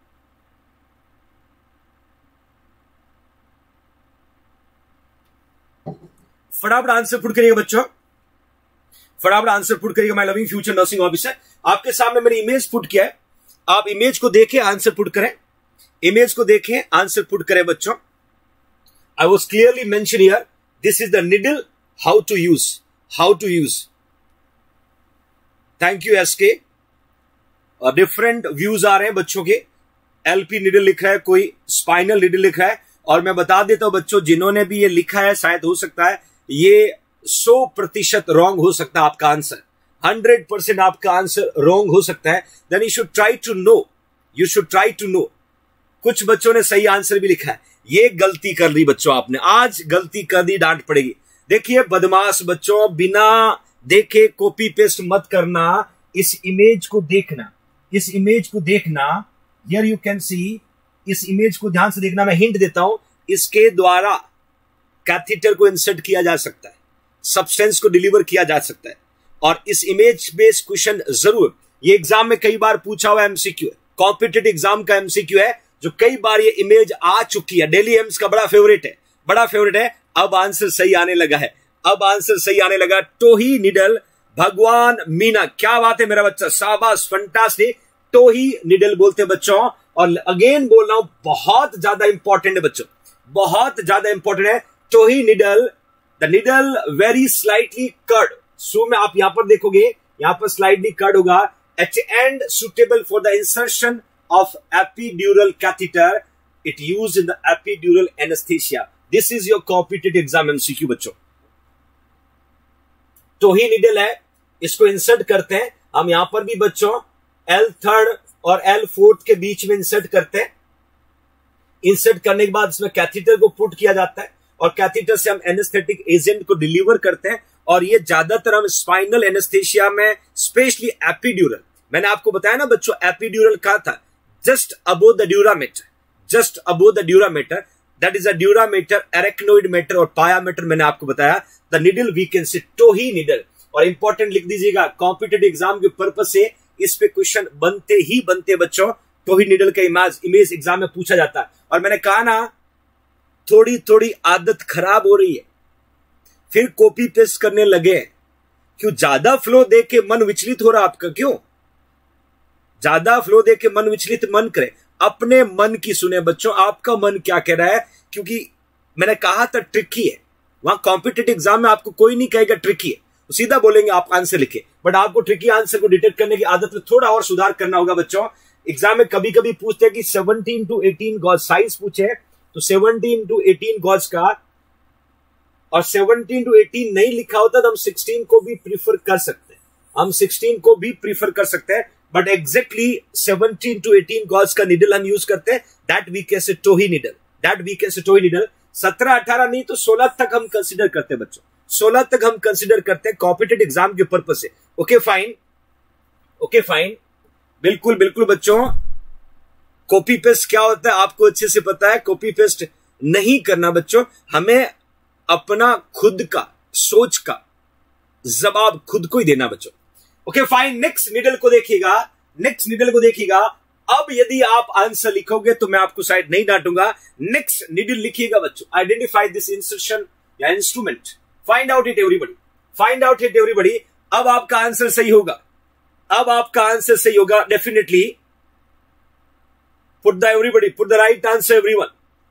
फटाफट आंसर पुट करिएगा बच्चों, फटाफट आंसर पुट करिएगा my loving future nursing officer. आपके सामने मैंने इमेज पुट किया है, आप इमेज को देखें, आंसर पुट करें। इमेज को देखें, आंसर पुट करें बच्चों। I was clearly mention here, this is the needle, how to use, how to use. Thank you S K. Different views आ रहे हैं बच्चों के। एलपी निडल लिख रहा है, कोई स्पाइनल निडल लिख रहा है। और मैं बता देता हूं बच्चों, जिन्होंने भी ये लिखा है, शायद हो सकता है ये सौ प्रतिशत रॉन्ग हो सकता है आपका आंसर, हंड्रेड परसेंट आपका आंसर रॉन्ग हो सकता है। Then you should try to know, you should try to know. कुछ बच्चों ने सही आंसर भी लिखा है। ये गलती कर दी बच्चों, आपने आज गलती कर दी, डांट पड़ेगी। देखिए बदमाश बच्चों, बिना देखे कॉपी पेस्ट मत करना। इस इमेज को देखना, इस इमेज को देखना। हियर यू कैन सी, इस इमेज को ध्यान से देखना। मैं हिंट देता हूं, इसके द्वारा कैथीटर को इंसर्ट किया जा सकता है, सब्सटेंस को डिलीवर किया जा सकता है। और इस इमेज बेस्ड क्वेश्चन जरूर, ये एग्जाम में कई बार पूछा हुआ एमसीक्यू है, कॉम्पिटिटिव एग्जाम का एमसीक्यू है, जो कई बार ये इमेज आ चुकी है। डेली एम्स का बड़ा फेवरेट है, बड़ा फेवरेट है। अब आंसर सही आने लगा है, अब आंसर सही आने लगा। टोही निडल, भगवान मीना, क्या बात है मेरा बच्चा, शाबाश, फंटास्टिक। टोही निडल बोलते हैं बच्चों। और अगेन बोल रहा हूं, बहुत ज्यादा इंपॉर्टेंट है बच्चों, बहुत ज्यादा इंपॉर्टेंट है। Tuohy needle, the needle very slightly curved. So में आप यहां पर देखोगे, यहां पर स्लाइटली कर्ड होगा। At end suitable for the insertion of epidural catheter, it used in the epidural anesthesia. This is your competitive exam M C Q बच्चों। टोही निडल है, इसको इंसर्ट करते हैं हम यहां पर भी बच्चों, एल थर्ड और एल फोर्थ के बीच में इंसर्ट करते हैं। इंसर्ट करने के बाद इसमें कैथीटर को पुट किया जाता है और कैथीटर से हम एनेस्थेटिक एजेंट को डिलीवर करते हैं। और ये ज्यादातर हम स्पाइनल एनेस्थेशिया में, स्पेशली एपिड्यूरल, मैंने आपको बताया ना बच्चों, एपिड्यूरल क्या था, just above the dura mater, just above the dura mater, that is a dura mater, arachnoid mater और pia mater मैंने आपको बताया. The needle we can say tohi needle. और इंपॉर्टेंट लिख दीजिएगा, कॉम्पिटेटिव एग्जाम के पर्पज से इस पे क्वेश्चन बनते ही बनते बच्चों. टोही निडल का इमेज इमेज एग्जाम में पूछा जाता है. और मैंने कहा ना, थोड़ी थोड़ी आदत खराब हो रही है, फिर कॉपी पेस्ट करने लगे. क्यों? ज्यादा फ्लो देख के मन विचलित हो रहा आपका. क्यों ज्यादा फ्लो देख के मन विचलित मन करे? अपने मन की सुने बच्चों, आपका मन क्या कह रहा है. क्योंकि मैंने कहा था ट्रिकी है. वहां कॉम्पिटेटिव एग्जाम में आपको कोई नहीं कहेगा ट्रिकी है, सीधा बोलेंगे आप आंसर लिखे. बट आपको ट्रिकी आंसर को डिटेक्ट करने की आदत में थोड़ा और सुधार करना होगा बच्चों. एग्जाम में कभी कभी पूछते हैं कि seventeen to eighteen gauge size पूछे, तो सेवनटीन टू एटीन गॉज का और सेवनटीन टू एटीन नहीं लिखा होता तो हम सिक्सटीन को भी प्रीफर कर सकते हैं. हम सिक्सटीन को भी प्रीफर कर सकते हैं. But exactly seventeen to eighteen gauge का निडल हम यूज करते हैं. That we can say Tuohy needle. That we can say Tuohy needle. सत्रह अठारह नहीं तो सोलह तक हम कंसिडर करते हैं बच्चों. सोलह तक हम कंसिडर करते हैं कॉम्पिटेटिव एग्जाम के पर्पज से. ओके फाइन, ओके फाइन, बिल्कुल बिल्कुल बच्चों. कॉपी पेस्ट क्या होता है आपको अच्छे से पता है. कॉपी पेस्ट नहीं करना बच्चों. हमें अपना खुद का सोच का जवाब खुद को ही देना बच्चों. Okay fine. नेक्स्ट निडल को देखिएगा, नेक्स्ट निडल को देखिएगा. अब यदि आप आंसर लिखोगे तो मैं आपको शायद नहीं डांटूंगा. नेक्स्ट निडल लिखिएगा बच्चों. आइडेंटिफाई दिस इंसर्शन या instrument. Find out it everybody, find out it everybody. अब आपका आंसर सही होगा, अब आपका आंसर सही होगा definitely. Put the everybody, put the right answer everyone.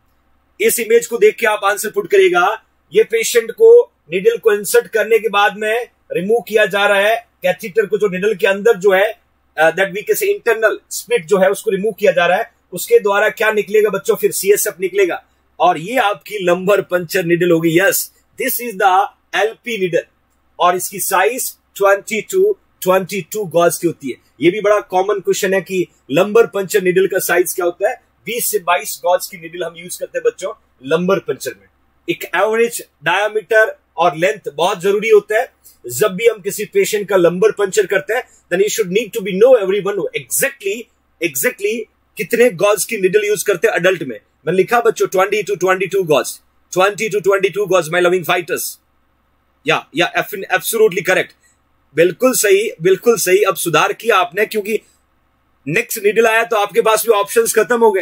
इस इमेज को देख के आप आंसर पुट करिएगा. ये पेशेंट को निडल को इंसर्ट करने के बाद में रिमूव किया जा रहा है. कैथीटर को जो निडल के अंदर जो है that we can say internal split जो है उसको रिमूव किया जा रहा है. उसके द्वारा क्या निकलेगा बच्चों? फिर सीएसएफ निकलेगा और ये आपकी लंबर पंचर निडल होगी. Yes, this is the LP needle और इसकी size twenty two twenty two gauge की होती है. ये भी बड़ा कॉमन क्वेश्चन है कि लंबर पंचर निडल का साइज क्या होता है. बीस से बाईस गॉज की निडल हम यूज करते हैं बच्चों लंबर पंचर में. एक एवरेज डायमीटर और लेंथ बहुत जरूरी होता है. जब भी हम किसी पेशेंट का लंबर पंचर करते हैं then you should need to be know everyone exactly exactly कितने गॉज की निडल यूज करते हैं अडल्ट में. मैंने लिखा बच्चों twenty two twenty two gauge, twenty two twenty two gauge my loving fighters. या या एब्सोल्युटली करेक्ट, बिल्कुल सही, बिल्कुल सही. अब सुधार किया आपने क्योंकि नेक्स्ट निडल आया तो आपके पास भी ऑप्शंस खत्म हो गए.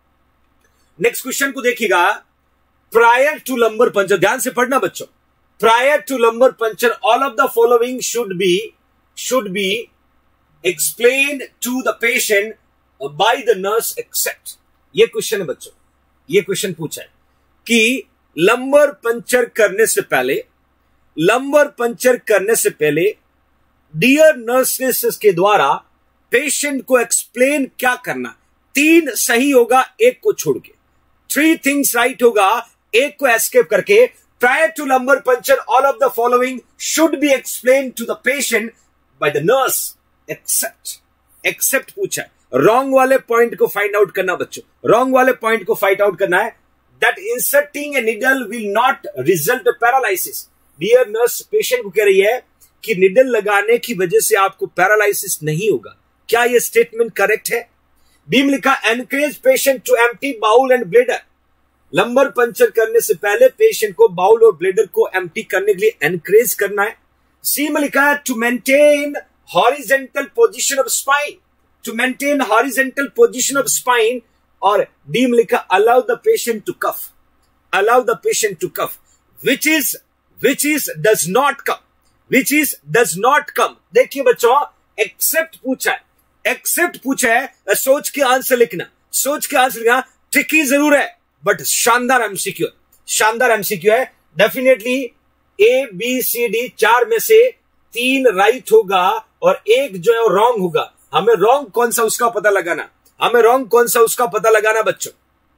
नेक्स्ट क्वेश्चन को देखिएगा. प्रायर टू लंबर पंचर, ध्यान से पढ़ना बच्चों. Prior to lumbar puncture all of the following should be should be explained to the patient by the nurse except. ये क्वेश्चन है बच्चों, ये क्वेश्चन पूछा है कि लंबर पंचर करने से पहले लंबर पंचर करने से पहले डियर नर्सेस के द्वारा पेशेंट को एक्सप्लेन क्या करना. तीन सही होगा एक को छोड़ के. थ्री थिंग्स राइट होगा एक को एस्केप करके. Prior to lumbar puncture all of the following should be explain to the patient by the nurse except. Except पूछा है. रॉन्ग वाले पॉइंट को फाइंड आउट करना बच्चों, रॉन्ग वाले पॉइंट को फाइंड आउट करना है. That inserting a needle will not result paralysis. Dear nurse patient को कह रही है कि निडल लगाने की वजह से आपको पैरालिसिस नहीं होगा. क्या यह स्टेटमेंट करेक्ट है? बी में लिखा encourage patient to empty bowel and bladder. Lumbar puncture करने से पहले पेशेंट को बाउल और ब्लेडर को एम्प्टी करने के लिए एनकरेज करना है. सी में लिखा है to maintain horizontal position of spine, to maintain horizontal position of spine. और डी में लिखा allow the patient to cough, allow the patient to cough. Which is which is does not come, which is does not come. देखिए बच्चों, एक्सेप्ट पूछा है, एक्सेप्ट पूछा है. सोच के आंसर लिखना, सोच के आंसर लिखना. ट्रिकी जरूर है बट शानदार एमसीक्यू, शानदार एमसीक्यू है. Definitely A B C D चार में से तीन राइट होगा और एक जो है वो रॉन्ग होगा. हमें रॉन्ग कौन सा उसका पता लगाना, हमें रॉन्ग कौन सा उसका पता लगाना बच्चों.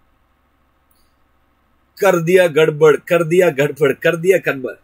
कर दिया गड़बड़, कर दिया गड़बड़, कर दिया गड़बड़.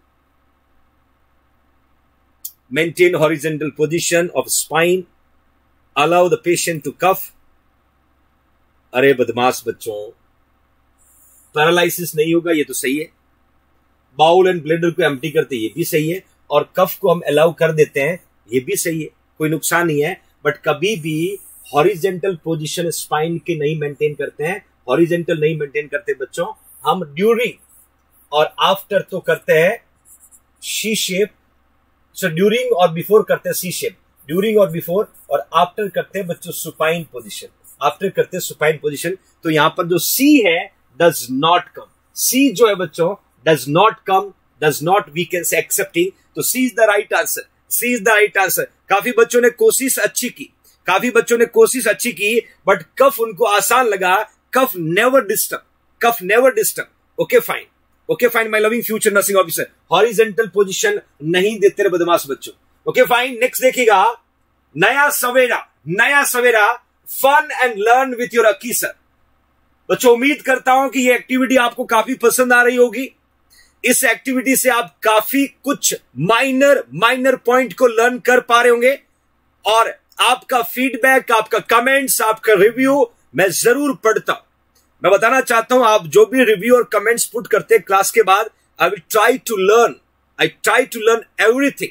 Maintain horizontal position of spine, allow the patient to cough. अरे बदमाश बच्चों, पैरालिसिस नहीं होगा ये तो सही है. बाउल एंड ब्लेडर को एम्प्टी करते ये भी सही है और कफ को हम अलाउ कर देते हैं ये भी सही है, कोई नुकसान नहीं है. बट कभी भी हॉरिजेंटल पोजीशन स्पाइन के नहीं मेंटेन करते हैं, हॉरिजेंटल नहीं मेंटेन करते बच्चों, हम ड्यूरिंग और आफ्टर तो करते हैं सी शेप, सो ड्यूरिंग और बिफोर करते हैं सी शेप, ड्यूरिंग और बिफोर, और आफ्टर करते हैं बच्चों सुपाइन पोजीशन, आफ्टर करते हैं सुपाइन पोजीशन। तो यहां पर जो सी है डज नॉट कम, सी जो है बच्चों does not come, does not we can say excepting, तो C is the right answer, C is the right answer. काफी बच्चों ने कोशिश अच्छी की, काफी बच्चों ने कोशिश अच्छी की, बट कफ उनको आसान लगा, cough never disturb, cough never disturb. Okay fine, okay fine my loving future nursing officer, horizontal position नहीं देते रे बदमाश बच्चों। ओके फाइन, नेक्स्ट देखिएगा, नया सवेरा, नया सवेरा, fun and learn with your Aki sir. बच्चों उम्मीद करता हूं कि ये एक्टिविटी आपको काफी पसंद आ रही होगी। इस एक्टिविटी से आप काफी कुछ माइनर माइनर पॉइंट को लर्न कर पा रहे होंगे, और आपका फीडबैक, आपका कमेंट्स, आपका रिव्यू मैं जरूर पढ़ता हूं। मैं बताना चाहता हूं, आप जो भी रिव्यू और कमेंट्स पुट करते हैं क्लास के बाद, I will try to learn, I try to learn everything.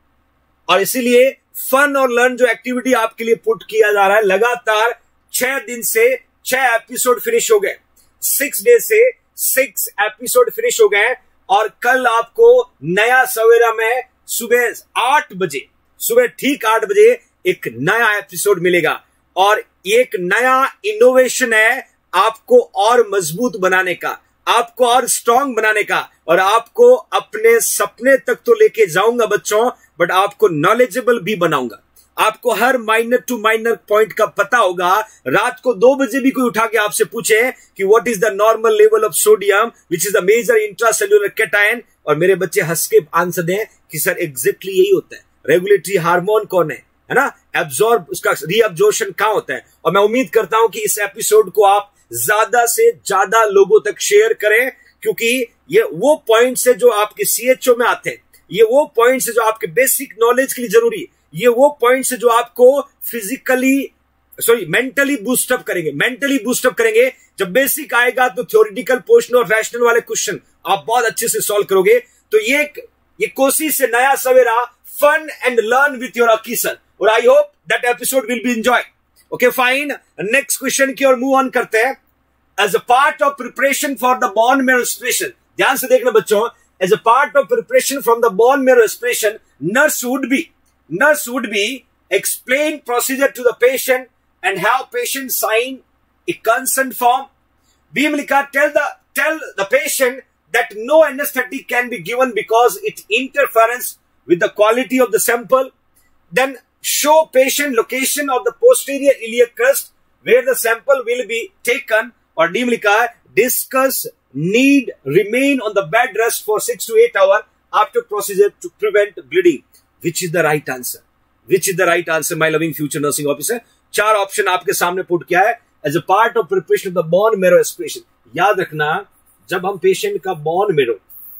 और इसीलिए फन और लर्न जो एक्टिविटी आपके लिए पुट किया जा रहा है, लगातार छह दिन से छह एपिसोड फिनिश हो गए, सिक्स डे से सिक्स एपिसोड फिनिश हो गए, और कल आपको नया सवेरा में सुबह आठ बजे, सुबह ठीक आठ बजे एक नया एपिसोड मिलेगा, और एक नया इनोवेशन है आपको और मजबूत बनाने का, आपको और स्ट्रांग बनाने का, और आपको अपने सपने तक तो लेके जाऊंगा बच्चों, बट आपको नॉलेजेबल भी बनाऊंगा। आपको हर माइनर टू माइनर पॉइंट का पता होगा। रात को दो बजे भी कोई उठा के आपसे पूछे कि what is the normal level of sodium which is the major intracellular cation, और मेरे बच्चे हंस के आंसर दें कि सर एग्जैक्टली यही होता है। रेगुलेटरी हार्मोन कौन है, है ना, एब्जॉर्ब, उसका रीअब्जॉर्प्शन कहां होता है। और मैं उम्मीद करता हूं कि इस एपिसोड को आप ज्यादा से ज्यादा लोगों तक शेयर करें, क्योंकि ये वो पॉइंट्स है जो आपके सीएचओ में आते हैं, ये वो पॉइंट्स है जो आपके बेसिक नॉलेज के लिए जरूरी है, ये वो पॉइंट्स है जो आपको फिजिकली सॉरी मेंटली बूस्टअप करेंगे, मेंटली बूस्टअप करेंगे। जब बेसिक आएगा तो थ्योरेटिकल पोर्शन और रैशनल वाले क्वेश्चन आप बहुत अच्छे से सॉल्व करोगे। तो ये ये कोशिश से नया सवेरा, fun and learn with your Aki sir, और I hope that episode will be enjoy. Okay fine, next question की ओर मूव ऑन करते हैं। As a part of preparation for the bone marrow aspiration, ध्यान से देखना बच्चों, as a part of preparation from the bone marrow aspiration, nurse would be nurse would be explain procedure to the patient and have patient sign a consent form. Bhimlika, tell the tell the patient that no anesthetic can be given because it interferes with the quality of the sample. Then show patient location of the posterior iliac crest where the sample will be taken. Or Bhimlika, discuss need remain on the bed rest for six to eight hours after procedure to prevent bleeding. Which is the right answer? Which is the right answer, my loving future nursing officer? चार ऑप्शन आपके सामने पुट किया है। As a part of preparation of the bone marrow aspiration, याद रखना, जब हम पेशेंट का बोन मैरो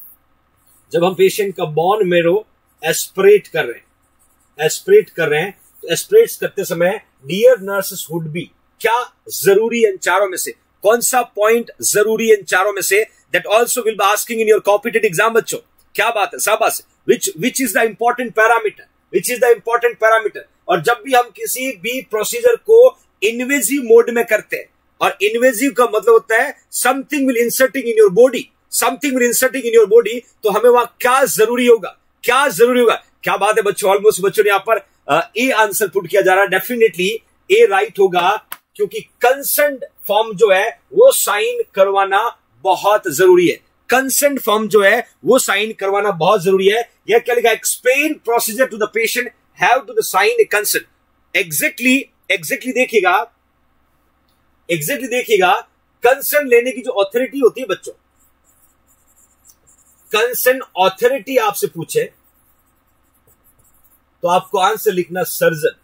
जब हम पेशेंट का बोन मैरो एस्पिरेट कर रहे हैं एस्पिरेट कर रहे हैं तो एस्पिरेट करते समय डियर नर्सेस वुड बी, क्या जरूरी है इन चारों में से, कौन सा पॉइंट जरूरी है इन चारों में से, that also will be asking in your competitive exam बच्चों। क्या बात है, शाबाश। Which which is the important parameter? Which is the important parameter? और जब भी हम किसी भी प्रोसीजर को इन्वेजिव मोड में करते हैं, और इन्वेजिव का मतलब होता है something will inserting in your body, something will inserting in your body, तो हमें वहां क्या जरूरी होगा, क्या जरूरी होगा। क्या बात है बच्चों, ऑलमोस्ट बच्चों ने यहाँ पर ए आंसर पुट किया जा रहा है। डेफिनेटली ए राइट होगा, क्योंकि कंसेंट फॉर्म जो है वो साइन करवाना बहुत जरूरी है। कंसेंट फॉर्म जो है वो साइन करवाना बहुत जरूरी है। यह क्या लिखा, explain procedure to the patient, have to the sign a consent. Exactly exactly देखिएगा एग्जैक्टली देखिएगा कंसेंट लेने की जो अथॉरिटी होती है बच्चों, कंसेंट अथॉरिटी आपसे पूछे तो आपको आंसर लिखना सर्जन।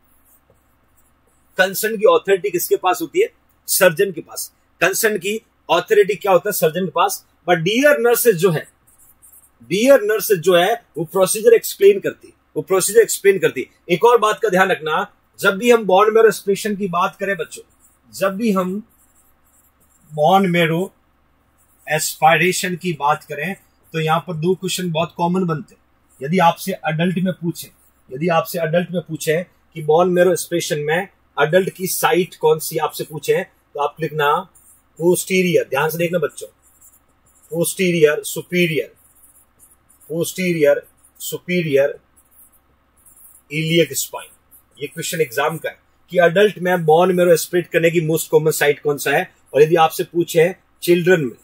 कंसेंट की अथॉरिटी किसके पास होती है, सर्जन के पास। कंसेंट की अथॉरिटी क्या होता है, सर्जन के पास। बट डियर नर्सेज जो है डियर नर्सेज जो है वो प्रोसीजर एक्सप्लेन करती वो प्रोसीजर एक्सप्लेन करती एक और बात का ध्यान रखना, जब भी हम बोन मैरो एस्पिरेशन की बात करें बच्चों, जब भी हम बोन मैरो एस्पिरेशन की बात करें तो यहां पर दो क्वेश्चन बहुत कॉमन बनते हैं। यदि आपसे अडल्ट में पूछे यदि आपसे अडल्ट में पूछे कि बोन मैरो एस्पिरेशन में अडल्ट की साइट कौन सी आपसे पूछे हैं तो आप लिखना पोस्टीरियर, ध्यान से देखना बच्चों, posterior superior, posterior superior iliac spine. ये क्वेश्चन एग्जाम का है कि अडल्ट में बोन मैरो स्प्लिट करने की मोस्ट कॉमन साइट कौन सा है। और यदि आपसे पूछे चिल्ड्रन में,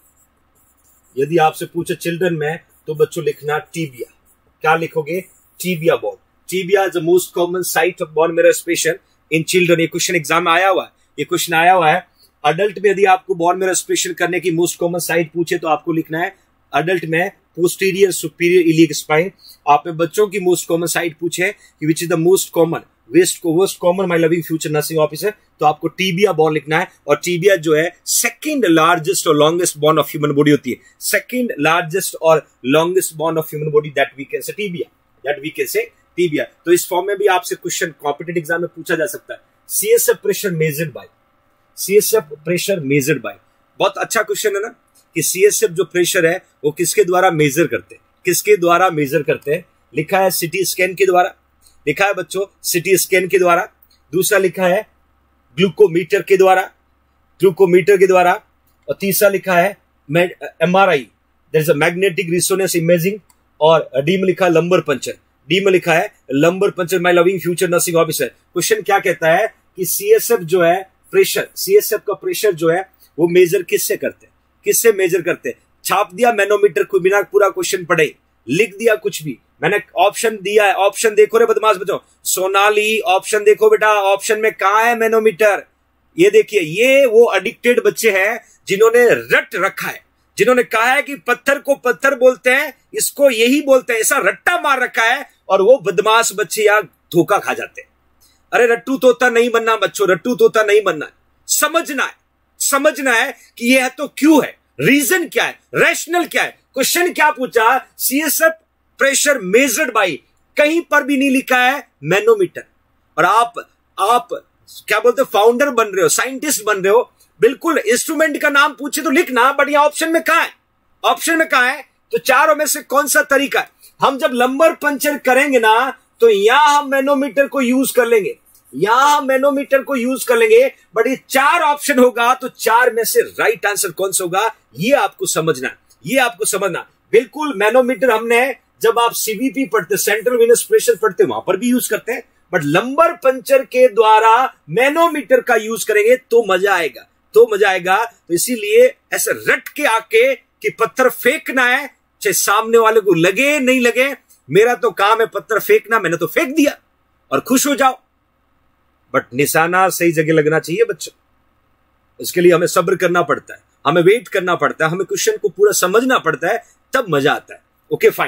यदि आपसे पूछे चिल्ड्रन में तो बच्चों लिखना टीबिया। क्या लिखोगे? Tibia bone. Tibia is the most common site of bone marrow aspiration in children. ये क्वेश्चन एग्जाम में आया हुआ है, ये क्वेश्चन आया हुआ है। अडल्ट में यदि आपको बोन मैरो एस्पिरेशन करने की मोस्ट कॉमन साइट पूछे तो आपको लिखना है अडल्ट में पोस्टीरियर सुपीरियर इलियक स्पाइन। आपने बच्चों की मोस्ट कॉमन साइट पूछे कि which is the most common west को most common my loving future nursing officer, तो आपको टीबिया बोन लिखना है। और टीबिया जो है सेकंड लार्जेस्ट और longest bone of human body होती है, सेकंड लार्जेस्ट और longest bone of human body, that we can say tibia, that we can say tibia. तो इस फॉर्म में भी आपसे क्वेश्चन कॉम्पिटेटिव एग्जाम में पूछा जा सकता है। CSF pressure measured by, CSF pressure measured by, बहुत अच्छा क्वेश्चन है ना कि सीएसएफ जो प्रेशर है वो किसके द्वारा मेजर करते हैं, किसके द्वारा मेजर करते हैं। लिखा है सिटी स्कैन के द्वारा, लिखा है बच्चों सिटी स्कैन के द्वारा। दूसरा लिखा है ग्लूकोमीटर के द्वारा, ग्लूकोमीटर के द्वारा। और तीसरा लिखा है MRI, there is a magnetic resonance imaging. और डी में लिखा है लंबर पंचर, डी में लिखा है lumbar puncture my loving future nursing officer. Question क्या कहता है कि सीएसएफ जो है प्रेशर, सीएसएफ का प्रेशर जो है वो मेजर किससे करते हैं, किससे मेजर करते हैं। छाप दिया मैनोमीटर को, बिना पूरा क्वेश्चन पढ़े लिख दिया कुछ भी। मैंने ऑप्शन दिया है, ऑप्शन देखो रे बदमाश बच्चों, सोनाली ऑप्शन देखो बेटा, ऑप्शन में कहां है मैनोमीटर। ये देखिए, ये वो एडिक्टेड बच्चे हैं जिन्होंने रट रखा है, जिन्होंने कहा है कि पत्थर को पत्थर बोलते हैं, इसको यही बोलते हैं, ऐसा रट्टा मार रखा है। और वो बदमाश बच्चे यार धोखा खा जाते हैं। अरे रट्टू तोता नहीं बनना बच्चों, रट्टू तोता नहीं बनना है, समझना है, समझना है कि यह तो क्यों है, रीजन क्या है, रैशनल क्या है। क्वेश्चन क्या पूछा, सीएसएफ प्रेशर मेजर्ड बाय, कहीं पर भी नहीं लिखा है मैनोमीटर। और आप आप क्या बोलते हो, फाउंडर बन रहे हो, साइंटिस्ट बन रहे हो, बिल्कुल इंस्ट्रूमेंट का नाम पूछे तो लिखना, बट यह ऑप्शन में कहां है, ऑप्शन में कहां है। तो चारों में से कौन सा तरीका है। हम जब लंबर पंचर करेंगे ना तो यहां हम मैनोमीटर को यूज कर लेंगे, यहां हम मैनोमीटर को यूज कर लेंगे। बट ये चार ऑप्शन होगा तो चार में से राइट आंसर कौन सा होगा, ये आपको समझना, ये आपको समझना। बिल्कुल मैनोमीटर हमने जब आप सीवीपी पढ़ते, सेंट्रल वेनस प्रेशर पढ़ते, वहां पर भी यूज करते हैं। बट लंबर पंचर के द्वारा मैनोमीटर का यूज करेंगे तो मजा आएगा, तो मजा आएगा। तो इसीलिए ऐसे रट के आके कि पत्थर फेंकना है, चाहे सामने वाले को लगे नहीं लगे, मेरा तो काम है पत्थर फेंकना, मैंने तो फेंक दिया और खुश हो जाओ। बट निशाना सही जगह लगना चाहिए बच्चों, इसके लिए हमें सब्र करना पड़ता है, हमें वेट करना पड़ता है, हमें क्वेश्चन को पूरा समझना पड़ता है, तब मजा आता है। ओके फाइन,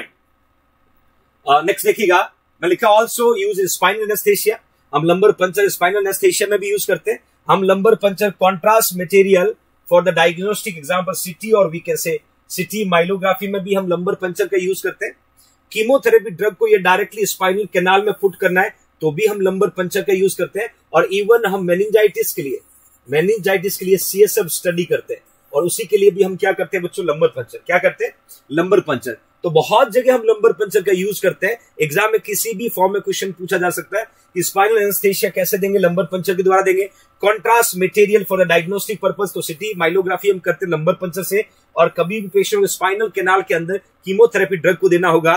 नेक्स्ट देखिएगा, मैं लिखा also use in spinal anaesthesia. हम लंबर पंचर स्पाइनल एनेस्थेसिया में भी यूज करते हैं। हम lumbar puncture contrast material for the diagnostic example CT और we can say CT myelography में भी हम लंबर पंचर का यूज करते हैं। कीमोथेरेपी ड्रग को ये डायरेक्टली स्पाइनल कैनाल में पुट करना है तो भी हम लंबर पंचर का यूज करते हैं। और इवन हम मेनिंजाइटिस के लिए, मेनिंजाइटिस के लिए सीएसएफ स्टडी करते हैं और उसी के लिए भी हम क्या करते हैं बच्चों, लंबर पंचर। क्या करते हैं, लंबर पंचर। तो बहुत जगह हम लंबर पंचर का यूज करते हैं। एग्जाम में किसी भी फॉर्म में क्वेश्चन पूछा जा सकता है कि स्पाइनल एनेस्थेसिया कैसे देंगे, लंबर पंचर के द्वारा देंगे। Contrast material for the diagnostic purpose, तो सिटी माइलोग्राफी हम करते हैं लंबर पंचर से। और कभी भी पेशेंट को स्पाइनल कैनाल के अंदर कीमोथेरेपी ड्रग को देना होगा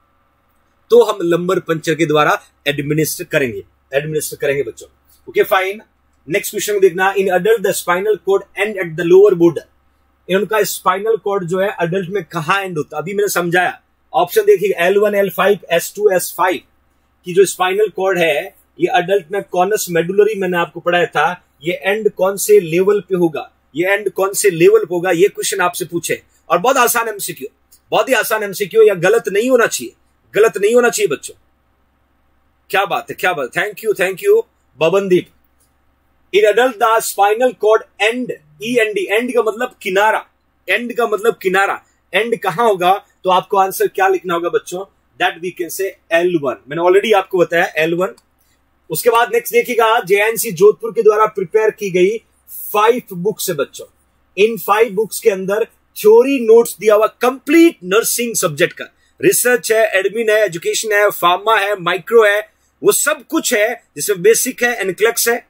तो हम लंबर पंचर के द्वारा एडमिनिस्टर करेंगे, एडमिनिस्टर करेंगे बच्चों। ओके फाइन, नेक्स्ट क्वेश्चन देखना, in adult the spinal cord end at the lower border. इनका स्पाइनल कॉर्ड जो है अडल्ट में कहां एंड होता है, अभी मैंने समझाया। ऑप्शन देखिए L one, L five, S two, S five की जो स्पाइनल कॉर्ड है ये अडल्ट में कॉनस मेडुलरी मैंने आपको पढ़ाया था, ये एंड कौन से लेवल पे होगा, ये एंड कौन से लेवल पे होगा, ये क्वेश्चन आपसे पूछे। और बहुत आसान एमसीक्यू, बहुत ही आसान एमसीक्यू, या गलत नहीं होना चाहिए, गलत नहीं होना चाहिए बच्चों। क्या बात है, क्या बात, thank you, thank you Babandeep. In adult the spinal cord end, E N D, end का मतलब किनारा, एंड का मतलब किनारा, एंड कहां होगा तो आपको आंसर क्या लिखना होगा बच्चों, that we can say L one. मैंने ऑलरेडी आपको बताया एल वन। उसके बाद नेक्स्ट देखिएगा, जेएनसी जोधपुर के द्वारा प्रिपेयर की गई फाइव बुक्स है बच्चों। इन फाइव बुक्स के अंदर थ्योरी नोट्स दिया हुआ कंप्लीट नर्सिंग सब्जेक्ट का, रिसर्च है, एडमिन है, एजुकेशन है, फार्मा है, माइक्रो है, वो सब कुछ है, जिसमें बेसिक है, एनक्लेक्स है,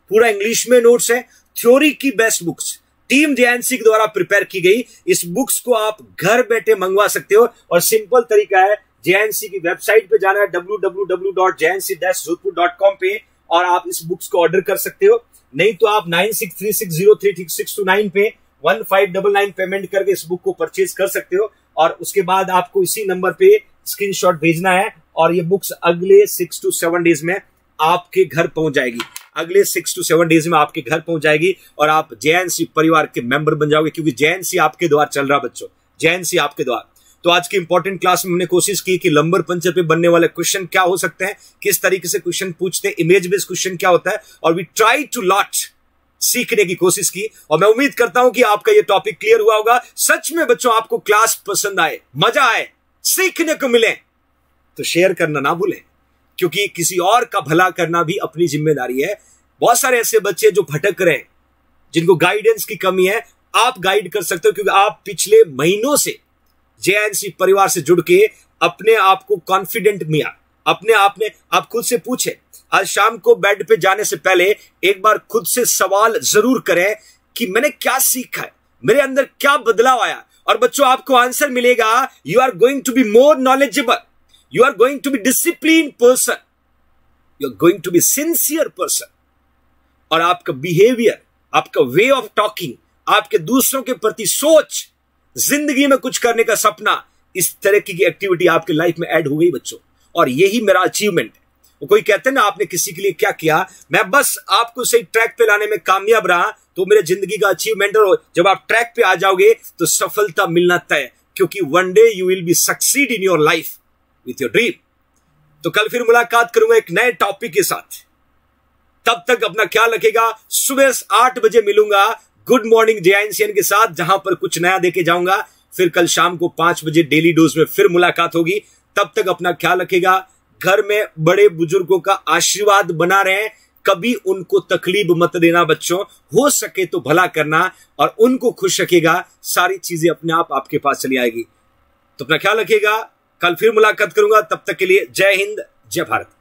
पूरा इंग्लिश में नोट्स है, थ्योरी की बेस्ट बुक्स टीम जेएनसी के द्वारा प्रिपेयर की गई। इस बुक्स को आप घर बैठे मंगवा सकते हो और सिंपल तरीका है, जेएनसी की वेबसाइट पे जाना है W W W dot J N C dash Jodhpur dot com पे और आप इस बुक्स को ऑर्डर कर सकते हो। नहीं तो आप nine six three six zero three six two nine पे one five double nine payment करके इस बुक को परचेज कर सकते हो और उसके बाद आपको इसी नंबर पे स्क्रीनशॉट भेजना है और ये बुक्स अगले सिक्स टू सेवन डेज में आपके घर पहुंच जाएगी। अगले सिक्स टू सेवन डेज में आपके घर पहुंच जाएगी और आप जेएनसी परिवार के मेंबर बन जाओगे, क्योंकि जेएनसी आपके द्वार चल रहा बच्चों, जेएनसी आपके द्वार। तो आज की इंपॉर्टेंट क्लास में हमने कोशिश की कि लंबर पंचर पे बनने वाले क्वेश्चन क्या हो सकते हैं, किस तरीके से क्वेश्चन पूछते हैं, इमेज बेस्ड क्वेश्चन क्या होता है, और वी ट्राई टू लॉट सीखने की कोशिश की। और मैं उम्मीद करता हूं कि आपका ये टॉपिक क्लियर हुआ होगा। सच में बच्चों आपको क्लास पसंद आए, मजा आए, सीखने को मिले तो शेयर करना ना भूलें, क्योंकि किसी और का भला करना भी अपनी जिम्मेदारी है। बहुत सारे ऐसे बच्चे जो भटक रहे हैं, जिनको गाइडेंस की कमी है, आप गाइड कर सकते हो, क्योंकि आप पिछले महीनों से जेएनसी परिवार से जुड़ के अपने आप को कॉन्फिडेंट मिया। अपने आप में आप खुद से पूछे, आज शाम को बेड पे जाने से पहले एक बार खुद से सवाल जरूर करें कि मैंने क्या सीखा है, मेरे अंदर क्या बदलाव आया। और बच्चों आपको आंसर मिलेगा, you are going to be more knowledgeable, you are going to be discipline person, you are going to be sincere person. और आपका बिहेवियर, आपका वे ऑफ टॉकिंग, आपके दूसरों के प्रति सोच, जिंदगी में कुछ करने का सपना, इस तरह की एक्टिविटी आपके लाइफ में ऐड हो गई बच्चों। और यही मेरा अचीवमेंट है। वो कोई कहते हैं ना, आपने किसी के लिए क्या किया, मैं बस आपको सही ट्रैक पे लाने में कामयाब रहा तो मेरे जिंदगी का अचीवमेंट। और जब आप ट्रैक पे आ जाओगे तो सफलता मिलना तय, क्योंकि one day you will be succeed in your life with your dream. तो कल फिर मुलाकात करूंगा एक नए टॉपिक के साथ। तब तक अपना ख्याल रखेगा। सुबह आठ बजे मिलूंगा गुड मॉर्निंग जेएनसीएन के साथ, जहां पर कुछ नया देके जाऊंगा। फिर कल शाम को पांच बजे डेली डोज में फिर मुलाकात होगी। तब तक अपना ख्याल रखेगा। घर में बड़े बुजुर्गों का आशीर्वाद बना रहे, कभी उनको तकलीफ मत देना बच्चों, हो सके तो भला करना और उनको खुश रखेगा, सारी चीजें अपने आप आपके पास चली आएगी। तो अपना ख्याल रखिएगा। कल फिर मुलाकात करूंगा, तब तक के लिए जय हिंद, जय भारत।